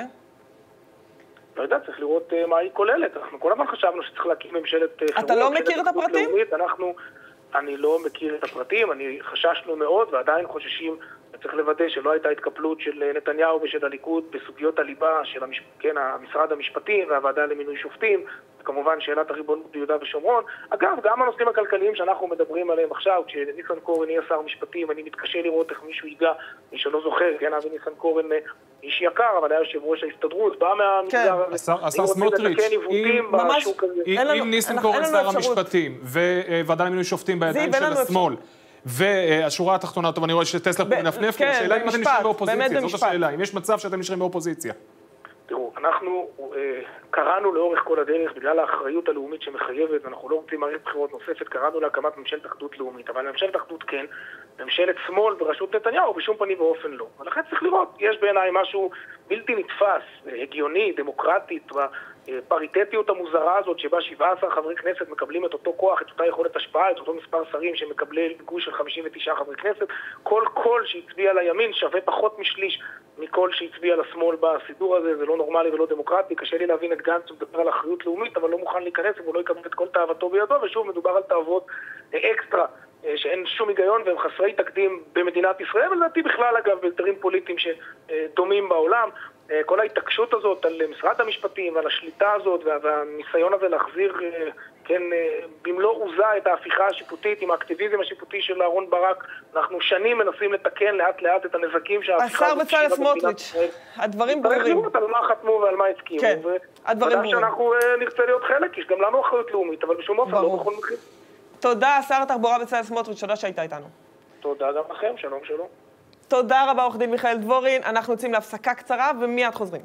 לא יודע, צריך לראות מה היא כוללת. אנחנו כל הזמן חשבנו שצריך להקים ממשלת חירום. אתה לא מכיר את הפרטים? אנחנו, אני לא מכיר את הפרטים, אני חששנו מאוד ועדיין חוששים, צריך לוודא שלא הייתה התקפלות של נתניהו ושל הליכוד בסוגיות הליבה של המש... כן, המשרד המשפטי והוועדה למינוי שופטים, כמובן שאלת הריבונות ביהודה ושומרון. אגב, גם הנושאים הכלכליים שאנחנו מדברים עליהם עכשיו, כשניסנקורן יהיה שר משפטים, אני מתקשה לראות איך מישהו ייגע, מי שלא זוכר, כן, אבי ניסנקורן איש יקר, אבל היה יושב ראש ההסתדרות, בא מהמגזר הזה. השר סמוטריץ', אם ניסנקורן שר המשפטים, וועדה למינוי שופטים בידיים של השמאל, והשורה התחתונה, טוב, אני רואה שטסלר פה מנפנף, כי השאלה אם אתם נשארים באופוזיציה, זאת השאלה, אם יש מצב שאתם נשארים באופוזיציה. תראו, אנחנו אה, קראנו לאורך כל הדרך, בגלל האחריות הלאומית שמחייבת, אנחנו לא רוצים מערכת בחירות נוספת, קראנו להקמת ממשלת אחדות לאומית, אבל ממשלת אחדות כן, ממשלת שמאל בראשות נתניהו, בשום פנים ואופן לא. ולכן צריך לראות, יש בעיניי משהו בלתי נתפס, הגיוני, דמוקרטית, בפריטטיות המוזרה הזאת, שבה שבעה עשר חברי כנסת מקבלים את אותו כוח, את אותה יכולת השפעה, את אותו מספר שרים שמקבלי גוש של חמישים ותשעה חברי כנסת, כל קול שהצביע לימין שווה פחות משליש מכל שהצביע לשמאל בסידור הזה, זה לא נורמלי ולא דמוקרטי, קשה לי להבין את גנץ שמדבר על אחריות לאומית, אבל לא מוכן להיכנס והוא לא יקבל את כל תאוותו בידו, ושוב מדובר על תאוות אקסטרה, שאין שום היגיון והם חסרי תקדים במדינת ישראל, ולדעתי בכלל אגב בהסדרים פוליטיים שדומים בעולם. כל ההתעקשות הזאת על משרד המשפטים ועל השליטה הזאת והניסיון הזה להחזיר כן, במלוא עוזה את ההפיכה השיפוטית עם האקטיביזם השיפוטי של אהרון ברק, אנחנו שנים מנסים לתקן לאט לאט את הנזקים שההפיכה הזאת השר בצלאל סמוטריץ', הדברים ברורים. צריך לראות על מה חתמו ועל מה הסכימו. כן, הדברים ברורים. שאנחנו נרצה להיות חלק, יש גם לנו אחריות לאומית, אבל בשום אופן לא בכל מחיר. תודה, שר התחבורה בצלאל סמוטריץ', תודה שהייתה איתנו. תודה גם לכם, שלום שלום. תודה רבה, עורך דין מיכאל דבורין. אנחנו יוצאים להפסקה קצרה ומיד חוזרים.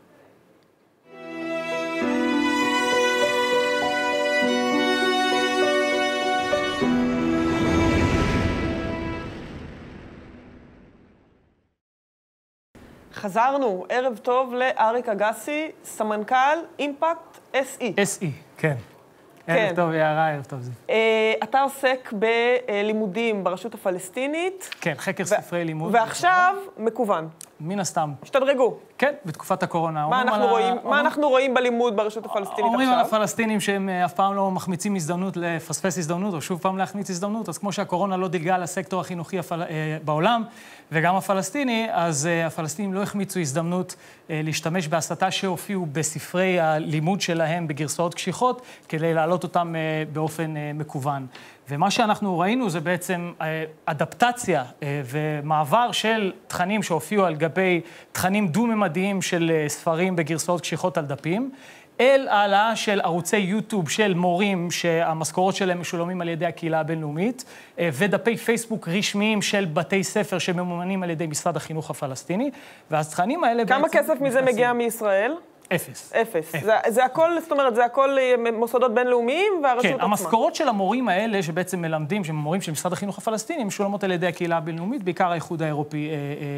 חזרנו, ערב טוב לאריק אגסי, סמנכ"ל אימפקט אס אי. אס אי, כן. ערב טוב, יערה, ערב טוב זה. אתה עוסק בלימודים ברשות הפלסטינית. כן, חקר ספרי לימוד. ועכשיו מקוון. מן הסתם. השתדרגו. כן, בתקופת הקורונה. מה אנחנו רואים? מה אנחנו רואים בלימוד ברשות הפלסטינית עכשיו? אומרים על הפלסטינים שהם אף פעם לא מחמיצים הזדמנות לפספס הזדמנות, או שוב פעם להחמיץ הזדמנות, אז כמו שהקורונה לא דילגה לסקטור החינוכי בעולם, וגם הפלסטיני, אז הפלסטינים לא החמיצו הזדמנות להשתמש בהסתה שהופיעו בספרי הלימוד שלהם בגרסאות קשיחות, כדי להעלות אותם באופן מקוון. ומה שאנחנו ראינו זה בעצם אדפטציה ומעבר של תכנים שהופיעו על גבי תכנים דו-ממדיים של ספרים בגרסאות קשיחות על דפים, אל העלאה של ערוצי יוטיוב של מורים שהמשכורות שלהם משולמים על ידי הקהילה הבינלאומית, ודפי פייסבוק רשמיים של בתי ספר שממומנים על ידי משרד החינוך הפלסטיני, והתכנים האלה... כמה כסף מזה מגיע מישראל? אפס. אפס. זה, זה הכל, זאת אומרת, זה הכל מוסדות בינלאומיים והרשות כן, עצמה. כן, המשכורות של המורים האלה שבעצם מלמדים, שהם מורים של משרד החינוך הפלסטיני, משולמות על ידי הקהילה הבינלאומית, בעיקר האיחוד האירופי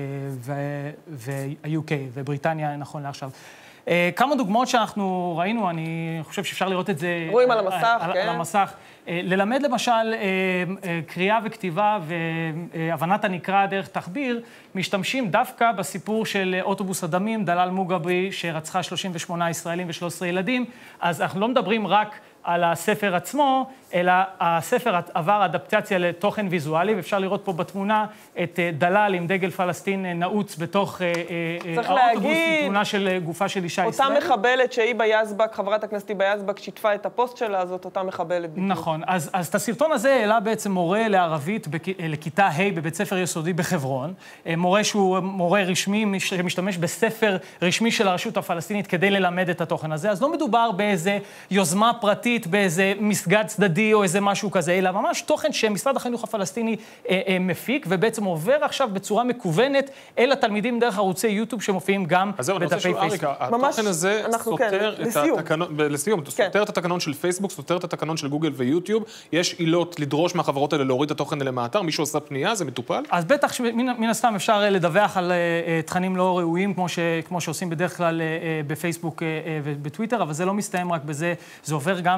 וה-יו קיי ובריטניה, נכון לעכשיו. כמה דוגמאות שאנחנו ראינו, אני חושב שאפשר לראות את זה... רואים על המסך, על, כן. על המסך. ללמד למשל קריאה וכתיבה והבנת הנקרא דרך תחביר, משתמשים דווקא בסיפור של אוטובוס הדמים, דלאל מוגבי, שרצחה שלושים ושמונה ישראלים ו-שלושה עשר ילדים, אז אנחנו לא מדברים רק על הספר עצמו, אלא הספר עבר אדפטציה לתוכן ויזואלי, ואפשר לראות פה בתמונה את דלאל עם דגל פלסטין נעוץ בתוך האוטובוס, תמונה של גופה של אישה ישראלית. אותה מחבלת שהיא ביזבק, חברת הכנסת היא ביזבק, שיתפה את הפוסט שלה, זאת אותה מחבלת בדיוק. נכון, אז, אז את הסרטון הזה העלה בעצם מורה לערבית בכ... לכיתה ה' בבית ספר יסודי בחברון, מורה שהוא מורה רשמי שמשתמש בספר רשמי של הרשות הפלסטינית כדי ללמד את התוכן הזה, אז לא מדובר באיזה יוזמה פרטית, באיזה מסגד צדדי או איזה משהו כזה, אלא ממש תוכן שמשרד החינוך הפלסטיני אה, אה, מפיק, ובעצם עובר עכשיו בצורה מקוונת אל התלמידים דרך ערוצי יוטיוב שמופיעים גם בדפי פייסבוק. התוכן הזה סותר את התקנון, לסיום, סותר את התקנון של פייסבוק, סותר את התקנון של גוגל ויוטיוב, יש עילות לדרוש מהחברות האלה להוריד את התוכן האלה מהאתר, מישהו עושה פנייה, זה מטופל? אז בטח, מן הסתם אפשר לדווח על תכנים לא ראויים, כמו ש, כמו שעושים בדרך כלל בפייסבוק ובטוויטר, אבל זה לא מסתיים רק בזה, זה עובר גם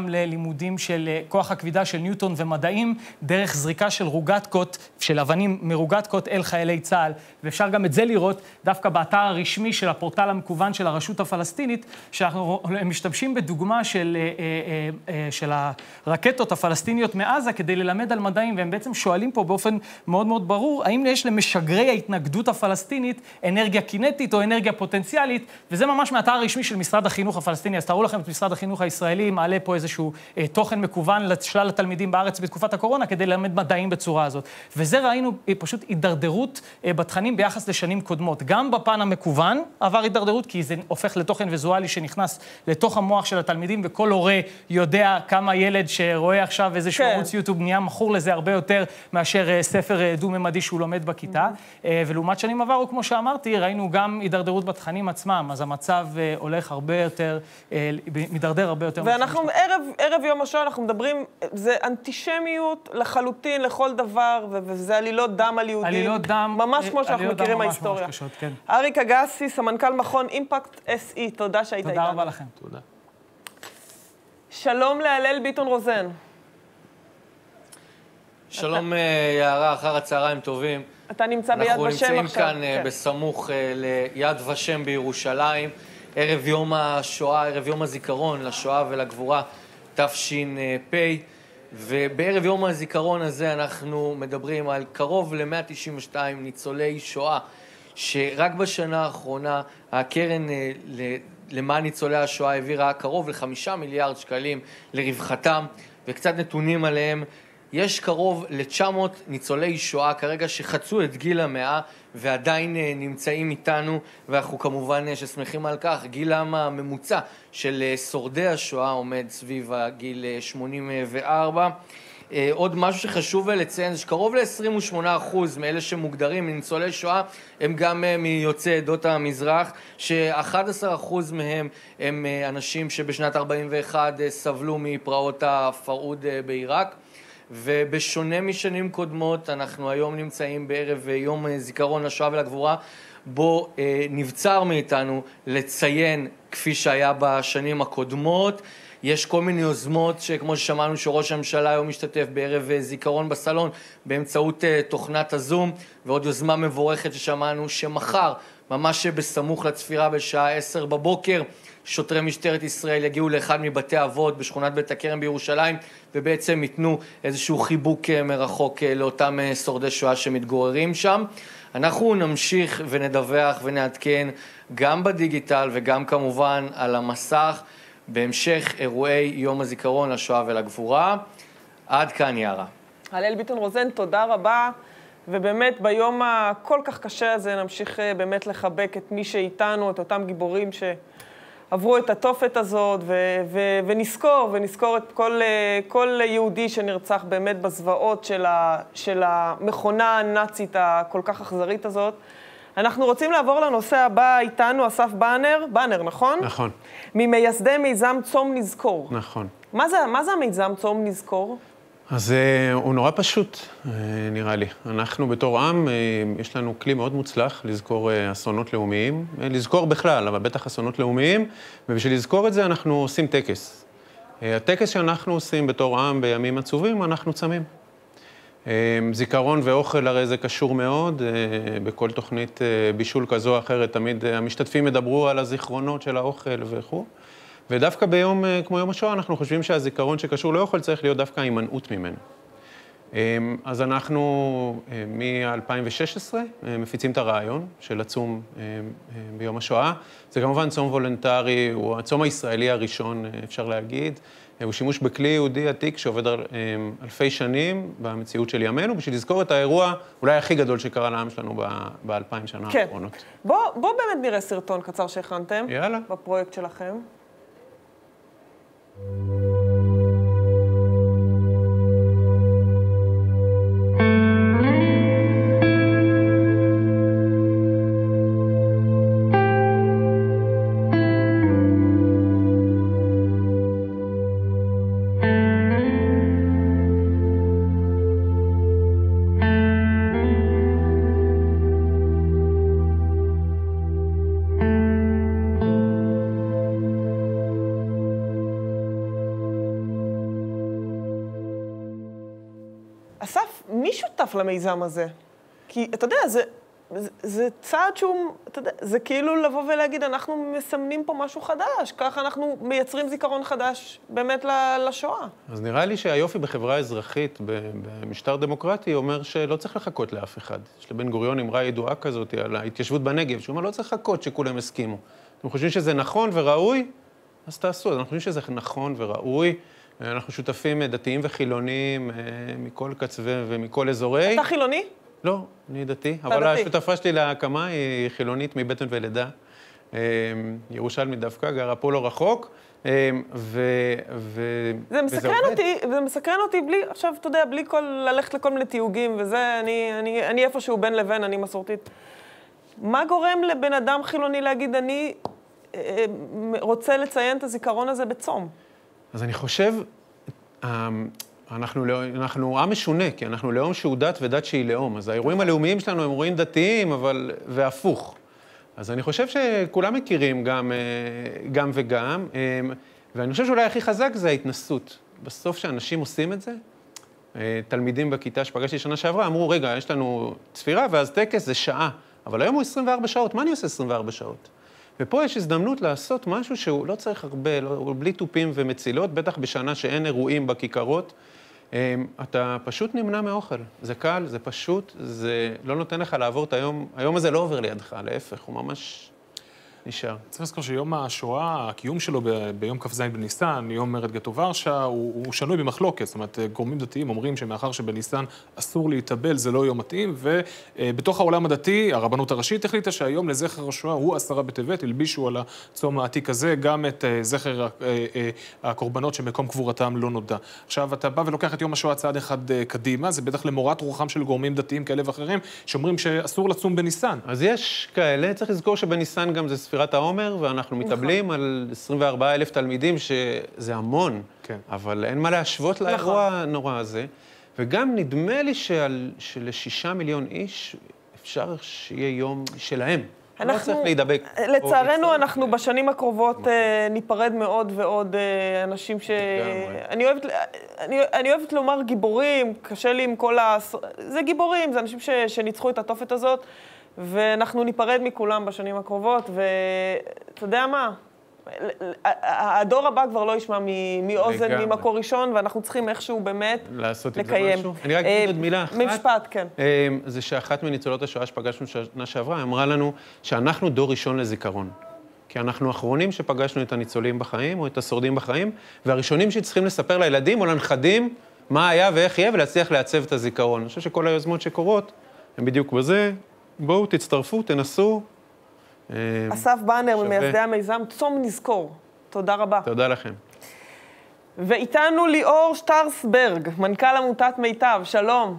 גם ללימודים של כוח הכבידה של ניוטון ומדעים, דרך זריקה של רוגטקות, של אבנים מרוגטקות אל חיילי צה"ל. ואפשר גם את זה לראות דווקא באתר הרשמי של הפורטל המקוון של הרשות הפלסטינית, שאנחנו משתמשים בדוגמה של, של הרקטות הפלסטיניות מעזה כדי ללמד על מדעים, והם בעצם שואלים פה באופן מאוד מאוד ברור, האם יש למשגרי ההתנגדות הפלסטינית אנרגיה קינטית או אנרגיה פוטנציאלית, וזה ממש מהאתר הרשמי של משרד החינוך הפלסטיני. אז תראו לכם את משרד החינוך הישראלי, מעלה פה איזשהו אה, תוכן מקוון לשלל התלמידים בארץ בתקופת הקורונה, כדי ללמד מדעים בצורה הזאת. וזה ראינו אה, פשוט הידרדרות אה, בתכנים ביחס לשנים קודמות. גם בפן המקוון עבר הידרדרות, כי זה הופך לתוכן ויזואלי שנכנס לתוך המוח של התלמידים, וכל הורה יודע כמה ילד שרואה עכשיו איזשהו כן. ערוץ יוטיוב נהיה מכור לזה הרבה יותר מאשר אה, ספר אה, דו-ממדי שהוא לומד בכיתה. Mm-hmm. אה, ולעומת שנים עברו, כמו שאמרתי, ראינו גם הידרדרות בתכנים עצמם, אז המצב אה, הולך הרבה יותר, אה, מדרדר הרבה יותר. ואנחנו, ערב, ערב יום השואה, אנחנו מדברים, זה אנטישמיות לחלוטין, לכל דבר, וזה עלילות דם על יהודים. עלילות דם. ממש כמו שאנחנו מכירים מההיסטוריה. כן. אריק אגסי, סמנכ"ל מכון אימפקט אס אי, תודה שהיית איתנו. תודה רבה לכם. תודה. שלום להלל ביטון רוזן. שלום יערה, אחר הצהריים טובים. אתה נמצא ביד ושם עכשיו. אנחנו נמצאים כאן בסמוך ליד ושם בירושלים, ערב יום השואה, ערב יום הזיכרון לשואה ולגבורה תש"פ, ובערב יום הזיכרון הזה אנחנו מדברים על קרוב ל-מאה תשעים ושתיים ניצולי שואה, שרק בשנה האחרונה הקרן למען ניצולי השואה העבירה קרוב לחמישה מיליארד שקלים לרווחתם, וקצת נתונים עליהם. יש קרוב ל-תשע מאות ניצולי שואה כרגע שחצו את גיל המאה ועדיין נמצאים איתנו, ואנחנו כמובן ששמחים על כך. גילם הממוצע של שורדי השואה עומד סביב הגיל שמונים וארבע. עוד משהו שחשוב לציין, שקרוב ל-עשרים ושמונה אחוז מאלה שמוגדרים מניצולי שואה הם גם מיוצאי עדות המזרח, ש-אחד עשר אחוז מהם הם אנשים שבשנת ארבעים ואחת סבלו מפרעות הפרהוד בעיראק. ובשונה משנים קודמות, אנחנו היום נמצאים בערב יום זיכרון לשואה ולגבורה, בו אה, נבצר מאיתנו לציין כפי שהיה בשנים הקודמות. יש כל מיני יוזמות שכמו ששמענו שראש הממשלה היום משתתף בערב זיכרון בסלון באמצעות אה, תוכנת הזום, ועוד יוזמה מבורכת ששמענו שמחר, ממש בסמוך לצפירה בשעה עשר בבוקר, שוטרי משטרת ישראל יגיעו לאחד מבתי אבות בשכונת בית הכרם בירושלים, ובעצם ייתנו איזשהו חיבוק מרחוק לאותם שורדי שואה שמתגוררים שם. אנחנו נמשיך ונדווח ונעדכן גם בדיגיטל וגם כמובן על המסך בהמשך אירועי יום הזיכרון לשואה ולגבורה. עד כאן יערה. הלל ביטון רוזן, תודה רבה. ובאמת ביום הכל כך קשה הזה נמשיך באמת לחבק את מי שאיתנו, את אותם גיבורים שעברו את התופת הזאת, ו- ו- ונזכור, ונזכור את כל, כל יהודי שנרצח באמת בזוועות של, ה- של המכונה הנאצית הכל כך אכזרית הזאת. אנחנו רוצים לעבור לנושא הבא, איתנו אסף באנר, באנר, נכון? נכון. ממייסדי מיזם צום נזכור. נכון. מה זה, מה זה המיזם צום נזכור? אז הוא נורא פשוט, נראה לי. אנחנו בתור עם, יש לנו כלי מאוד מוצלח לזכור אסונות לאומיים, לזכור בכלל, אבל בטח אסונות לאומיים, ובשביל לזכור את זה אנחנו עושים טקס. הטקס שאנחנו עושים בתור עם בימים עצובים, אנחנו צמים. זיכרון ואוכל הרי זה קשור מאוד, בכל תוכנית בישול כזו או אחרת, תמיד המשתתפים ידברו על הזיכרונות של האוכל וכו'. ודווקא ביום כמו יום השואה אנחנו חושבים שהזיכרון שקשור לאוכל צריך להיות דווקא הימנעות ממנו. אז אנחנו מ-אלפיים ושש עשרה מפיצים את הרעיון של הצום ביום השואה. זה כמובן צום וולונטרי, הוא הצום הישראלי הראשון, אפשר להגיד. הוא שימוש בכלי יהודי עתיק שעובד אלפי שנים במציאות של ימינו, בשביל לזכור את האירוע אולי הכי גדול שקרה לעם שלנו באלפיים שנה כן. האחרונות. בוא, בוא באמת נראה סרטון קצר שהכנתם. יאללה. בפרויקט שלכם. אסף, מי שותף למיזם הזה? כי אתה יודע, זה, זה, זה צעד שהוא, אתה יודע, זה כאילו לבוא ולהגיד, אנחנו מסמנים פה משהו חדש, ככה אנחנו מייצרים זיכרון חדש באמת לשואה. אז נראה לי שהיופי בחברה אזרחית, במשטר דמוקרטי, אומר שלא צריך לחכות לאף אחד. יש לבן גוריון אמרה ידועה כזאת על ההתיישבות בנגב, שהוא אומר, לא צריך לחכות שכולם הסכימו. אתם חושבים שזה נכון וראוי? אז תעשו. אנחנו חושבים שזה נכון וראוי. אנחנו שותפים דתיים וחילונים מכל קצווי ומכל אזורי. אתה חילוני? לא, אני דתי. אבל השותפה שלי להקמה היא חילונית מבטן ולידה. ירושלמי דווקא, גרה פה לא רחוק. זה מסקרן אותי, זה מסקרן אותי בלי, עכשיו, אתה יודע, בלי ללכת לכל מיני תיוגים, וזה, אני איפשהו בין לבין, אני מסורתית. מה גורם לבן אדם חילוני להגיד, אני רוצה לציין את הזיכרון הזה בצום? אז אני חושב, אנחנו, אנחנו עם משונה, כי אנחנו לאום שהוא דת ודת שהיא לאום. אז האירועים הלאומיים שלנו הם אירועים דתיים, אבל, והפוך. אז אני חושב שכולם מכירים גם, גם וגם, ואני חושב שאולי הכי חזק זה ההתנסות. בסוף שאנשים עושים את זה, תלמידים בכיתה שפגשתי שנה שעברה, אמרו, רגע, יש לנו צפירה, ואז טקס זה שעה. אבל היום הוא עשרים וארבע שעות, מה אני עושה עשרים וארבע שעות? ופה יש הזדמנות לעשות משהו שהוא לא צריך הרבה, לא, בלי טופים ומצילות, בטח בשנה שאין אירועים בכיכרות. אתה פשוט נמנע מאוכל. זה קל, זה פשוט, זה לא נותן לך לעבור את היום, היום הזה לא עובר לידך, להפך, הוא ממש נשאר. צריך לזכור שיום השואה, הקיום שלו ב- ביום כ"ז בניסן, יום מרד גטו ורשה, הוא, הוא שנוי במחלוקת. זאת אומרת, גורמים דתיים אומרים שמאחר שבניסן אסור להתאבל, זה לא יום מתאים, ובתוך העולם הדתי, הרבנות הראשית החליטה שהיום לזכר השואה הוא עשרה בטבת, הלבישו על הצום העתיק הזה, גם את זכר הקורבנות שמקום קבורתם לא נודע. עכשיו, אתה בא ולוקח את יום השואה צעד אחד קדימה, זה בטח למורת רוחם של גורמים דתיים כאלה ואחרים, שאומרים שאסור לצום בניסן. אז יש כאלה, צריך לזכור שבניסן גם זה ספירת העומר, ואנחנו מתאבלים על עשרים וארבעה אלף תלמידים, שזה המון, כן. אבל אין מה להשוות לאירוע הנורא הזה. וגם נדמה לי שעל, שלשישה מיליון איש אפשר שיהיה יום שלהם. אנחנו, לא צריך להידבק. לצערנו, אנחנו בשנים הקרובות ניפרד מאוד ועוד אנשים ש... אני אוהבת, אני, אני אוהבת לומר גיבורים, קשה לי עם כל ה... זה גיבורים, זה אנשים ש, שניצחו את התופת הזאת. ואנחנו ניפרד מכולם בשנים הקרובות, ואתה יודע מה? הדור הבא כבר לא ישמע מאוזן, ממקור ראשון, ואנחנו צריכים איכשהו באמת לקיים. לעשות את זה משהו? אני רק אגיד עוד מילה אחת. משפט, כן. זה שאחת מניצולות השואה שפגשנו שנה שעברה, אמרה לנו שאנחנו דור ראשון לזיכרון. כי אנחנו האחרונים שפגשנו את הניצולים בחיים, או את השורדים בחיים, והראשונים שצריכים לספר לילדים או לנכדים מה היה ואיך יהיה, ולהצליח לעצב את הזיכרון. אני חושב שכל היוזמות שקורות, הם בדיוק בזה. בואו, תצטרפו, תנסו. אסף בנר, ממייסדי המיזם, צום נזכור. תודה רבה. תודה לכם. ואיתנו ליאור שטרסברג, מנכ"ל עמותת מיטב. שלום.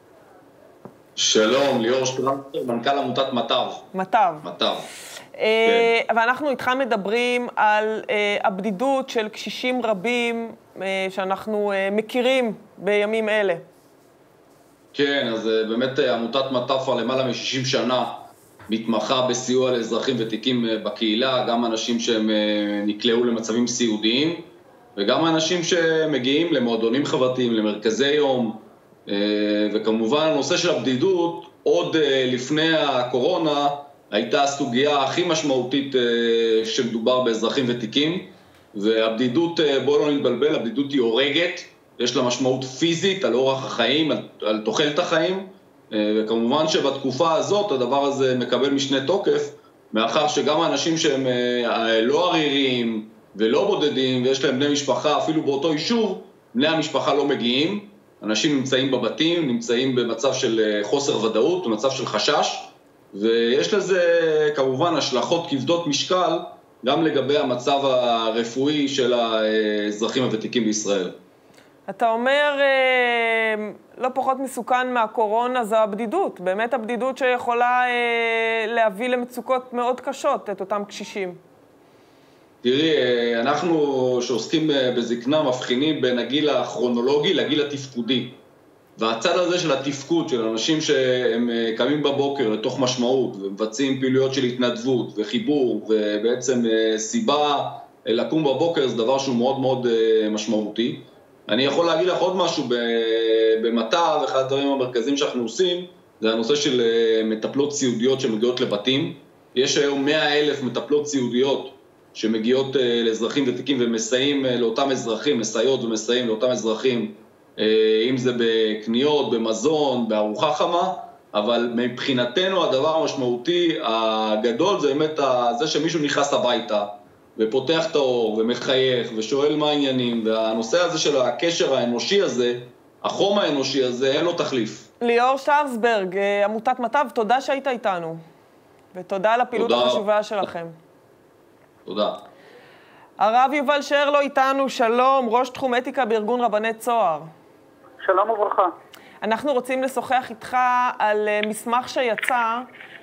שלום, ליאור שטרסברג, מנכ"ל עמותת מטב. מטב. מטב. ואנחנו איתך מדברים על הבדידות של קשישים רבים שאנחנו מכירים בימים אלה. כן, אז באמת עמותת מטב כבר למעלה מ-שישים שנה מתמחה בסיוע לאזרחים ותיקים בקהילה, גם אנשים שהם נקלעו למצבים סיעודיים, וגם אנשים שמגיעים למועדונים חברתיים, למרכזי יום, וכמובן הנושא של הבדידות, עוד לפני הקורונה, הייתה הסוגיה הכי משמעותית שמדובר באזרחים ותיקים, והבדידות, בואו לא נתבלבל, הבדידות היא הורגת, יש לה משמעות פיזית על אורח החיים, על, על תוחלת החיים, וכמובן שבתקופה הזאת הדבר הזה מקבל משנה תוקף, מאחר שגם האנשים שהם לא עריריים ולא בודדים, ויש להם בני משפחה, אפילו באותו יישוב, בני המשפחה לא מגיעים, אנשים נמצאים בבתים, נמצאים במצב של חוסר ודאות, במצב של חשש, ויש לזה כמובן השלכות כבדות משקל, גם לגבי המצב הרפואי של האזרחים הוותיקים בישראל. אתה אומר, לא פחות מסוכן מהקורונה, זה הבדידות. באמת הבדידות שיכולה להביא למצוקות מאוד קשות את אותם קשישים. תראי, אנחנו שעוסקים בזקנה מבחינים בין הגיל הכרונולוגי לגיל התפקודי. והצד הזה של התפקוד, של אנשים שהם קמים בבוקר לתוך משמעות, ומבצעים פעילויות של התנדבות וחיבור, ובעצם סיבה לקום בבוקר זה דבר שהוא מאוד מאוד משמעותי. אני יכול להגיד לך עוד משהו, במט"ב, אחד הדברים המרכזיים שאנחנו עושים, זה הנושא של מטפלות סיעודיות שמגיעות לבתים. יש היום מאה אלף מטפלות סיעודיות שמגיעות לאזרחים ותיקים ומסייעים לאותם אזרחים, מסייעות ומסייעים לאותם אזרחים, אם זה בקניות, במזון, בארוחה חמה, אבל מבחינתנו הדבר המשמעותי הגדול זה באמת זה שמישהו נכנס הביתה ופותח את האור ומחייך ושואל מה העניינים, והנושא הזה של הקשר האנושי הזה, החום האנושי הזה, אין לו תחליף. ליאור שטרסברג, עמותת מט"ב, תודה שהיית איתנו, ותודה על הפעילות תודה. החשובה שלכם. תודה. הרב יובל שרלו איתנו, שלום, ראש תחום אתיקה בארגון רבני צוהר. שלום וברכה. אנחנו רוצים לשוחח איתך על מסמך שיצא,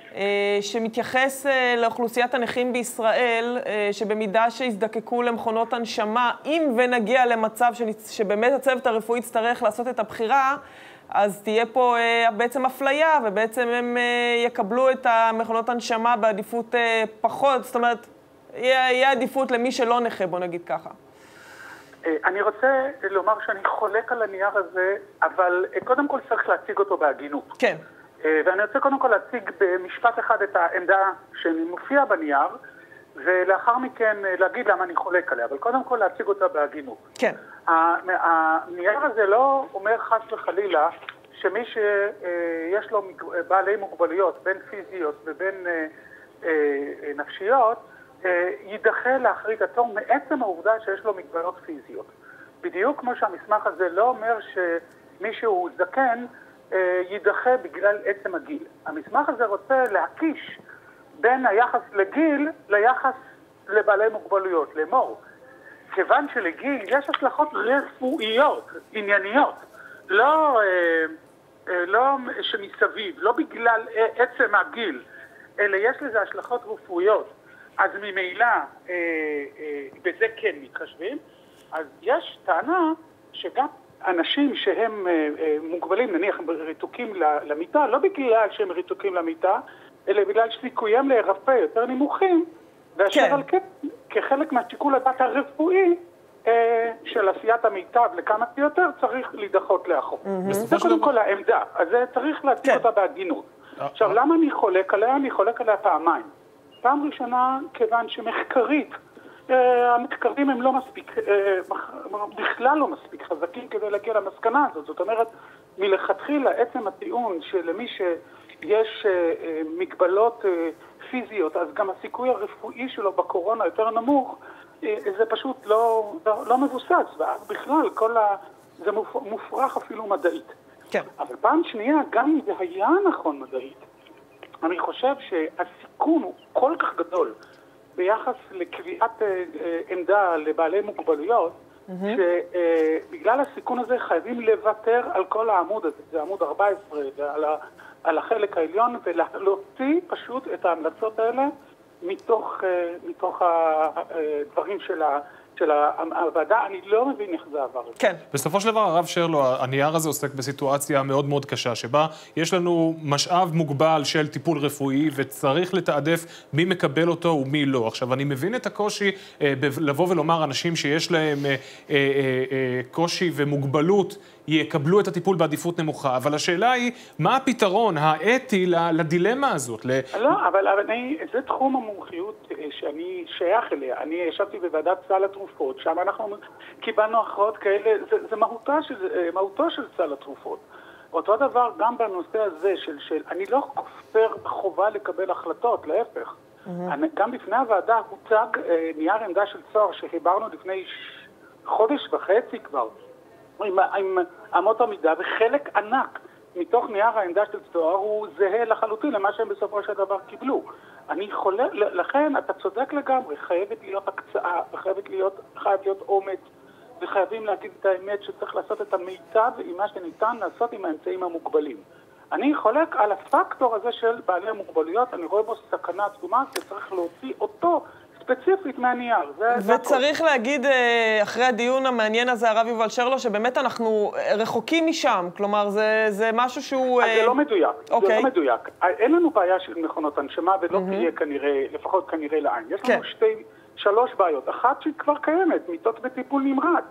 שמתייחס לאוכלוסיית הנכים בישראל, שבמידה שהזדקקו למכונות הנשמה, אם ונגיע למצב שבאמת הצוות הרפואי יצטרך לעשות את הבחירה, אז תהיה פה בעצם אפליה, ובעצם הם יקבלו את המכונות הנשמה בעדיפות פחות, זאת אומרת, יהיה עדיפות למי שלא נכה, בוא נגיד ככה. אני רוצה לומר שאני חולק על הנייר הזה, אבל קודם כל צריך להציג אותו בהגינות. כן. ואני רוצה קודם כל להציג במשפט אחד את העמדה שמופיעה בנייר, ולאחר מכן להגיד למה אני חולק עליה, אבל קודם כל להציג אותה בהגינות. כן. הנייר הזה לא אומר חס וחלילה שמי שיש לו בעלי מוגבלויות, בין פיזיות ובין נפשיות, יידחה להחריג התור מעצם העובדה שיש לו מגבלות פיזיות. בדיוק כמו שהמסמך הזה לא אומר שמישהו זקן יידחה בגלל עצם הגיל. המסמך הזה רוצה להקיש בין היחס לגיל ליחס לבעלי מוגבלויות, לאמור. כיוון שלגיל יש השלכות רפואיות, ענייניות, לא, לא שמסביב, לא בגלל עצם הגיל, אלא יש לזה השלכות רפואיות. אז ממילא אה, אה, בזה כן מתחשבים. אז יש טענה שגם אנשים שהם אה, אה, מוגבלים, נניח רתוקים למיטה, לא בגלל שהם רתוקים למיטה, אלא בגלל שסיכויים להירפא יותר נמוכים, ואשר כן. על כן, כחלק מהשיקול הדעת הרפואי אה, של עשיית המיטב לכמה שיותר, צריך להידחות לאחור. Mm-hmm. זה קודם כל העמדה, אז צריך להציג כן. אותה בהגינות. עכשיו, למה אני חולק עליה? אני חולק עליה פעמיים. פעם ראשונה, כיוון שמחקרית, המחקרים הם לא מספיק, בכלל לא מספיק חזקים כדי להגיע למסקנה הזאת. זאת אומרת, מלכתחילה עצם הטיעון שלמי שיש מגבלות פיזיות, אז גם הסיכוי הרפואי שלו בקורונה יותר נמוך, זה פשוט לא, לא, לא מבוסס, ואז בכלל כל ה... זה מופרך אפילו מדעית. כן. אבל פעם שנייה, גם אם זה היה נכון מדעית, אני חושב שהסיכון הוא כל כך גדול ביחס לקביעת אה, אה, עמדה לבעלי מוגבלויות, mm-hmm. שבגלל הסיכון הזה חייבים לוותר על כל העמוד הזה, זה עמוד ארבע עשרה, על, ה, על החלק העליון, ולהוציא פשוט את ההמלצות האלה מתוך, אה, מתוך הדברים של ה... של הוועדה, אני לא מבין איך זה עבר. כן. בסופו של דבר, הרב שרלו, הנייר הזה עוסק בסיטואציה מאוד מאוד קשה, שבה יש לנו משאב מוגבל של טיפול רפואי, וצריך לתעדף מי מקבל אותו ומי לא. עכשיו, אני מבין את הקושי אה, לבוא ולומר, אנשים שיש להם אה, אה, אה, קושי ומוגבלות, יקבלו את הטיפול בעדיפות נמוכה, אבל השאלה היא, מה הפתרון האתי לדילמה הזאת? לא, אבל, אבל אני, זה תחום המומחיות שאני שייך אליה. אני ישבתי בוועדת סל התרופות, שם אנחנו קיבלנו הכרעות כאלה, זה, זה מהותו של, מהותו של סל התרופות. אותו דבר גם בנושא הזה של, של אני לא כופר בחובה לקבל החלטות, להפך. Mm-hmm. אני, גם בפני הוועדה הוצג אה, נייר עמדה של צוהר שחיברנו לפני חודש וחצי כבר, עם, עם אמות המידה, וחלק ענק מתוך נייר העמדה של צוהר הוא זהה לחלוטין למה שהם בסופו של דבר קיבלו. אני חולה, לכן אתה צודק לגמרי, חייבת להיות הקצאה, וחייבת להיות, חייב להיות אומץ, וחייבים להגיד את האמת שצריך לעשות את המיטב עם מה שניתן לעשות עם האמצעים המוגבלים. אני חולק על הפקטור הזה של בעלי המוגבלויות, אני רואה בו סכנה עצומה, שצריך להוציא אותו ספציפית מהנייר. זה, וצריך זה להגיד, אחרי הדיון המעניין הזה, הרב יובל שרלו, שבאמת אנחנו רחוקים משם, כלומר, זה, זה משהו שהוא... אז זה לא מדויק, אוקיי. זה לא מדויק. אין לנו בעיה של מכונות הנשמה, ולא mm-hmm. תהיה כנראה, לפחות כנראה לעין. יש לנו כן. שתי, שלוש בעיות. אחת שכבר קיימת, מיטות בטיפול נמרץ.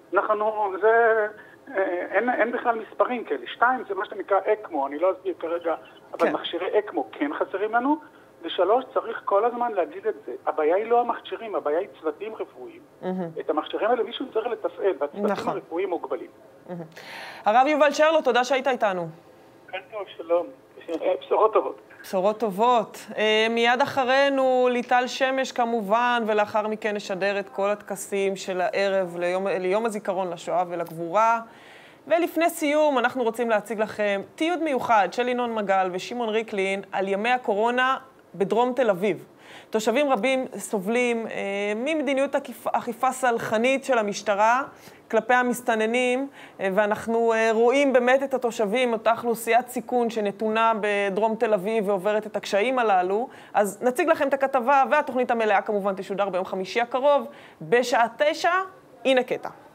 אנחנו, זה, אין, אין בכלל מספרים כאלה. שתיים, זה מה שנקרא אקמו, אני לא אסביר כרגע, אבל כן. מכשירי אקמו כן חסרים לנו. ושלוש, צריך כל הזמן להגיד את זה. הבעיה היא לא המכשירים, הבעיה היא צוותים רפואיים. Mm-hmm. את המכשירים האלה מישהו צריך לתפעל, והצוותים נכון. הרפואיים מוגבלים. Mm-hmm. הרב יובל שרלו, תודה שהיית איתנו. כן טוב, שלום. בשורות טובות. בשורות טובות. מיד אחרינו ליטל שמש כמובן, ולאחר מכן נשדר את כל הטקסים של הערב ליום, ליום הזיכרון לשואה ולגבורה. ולפני סיום, אנחנו רוצים להציג לכם תיעוד מיוחד של ינון מגל ושמעון ריקלין על ימי הקורונה בדרום תל אביב. תושבים רבים סובלים אה, ממדיניות אכיפה סלחנית של המשטרה כלפי המסתננים, אה, ואנחנו אה, רואים באמת את התושבים, אותה אוכלוסיית סיכון שנתונה בדרום תל אביב ועוברת את הקשיים הללו. אז נציג לכם את הכתבה, והתוכנית המלאה כמובן תשודר ביום חמישי הקרוב, בשעה תשע. הנה קטע.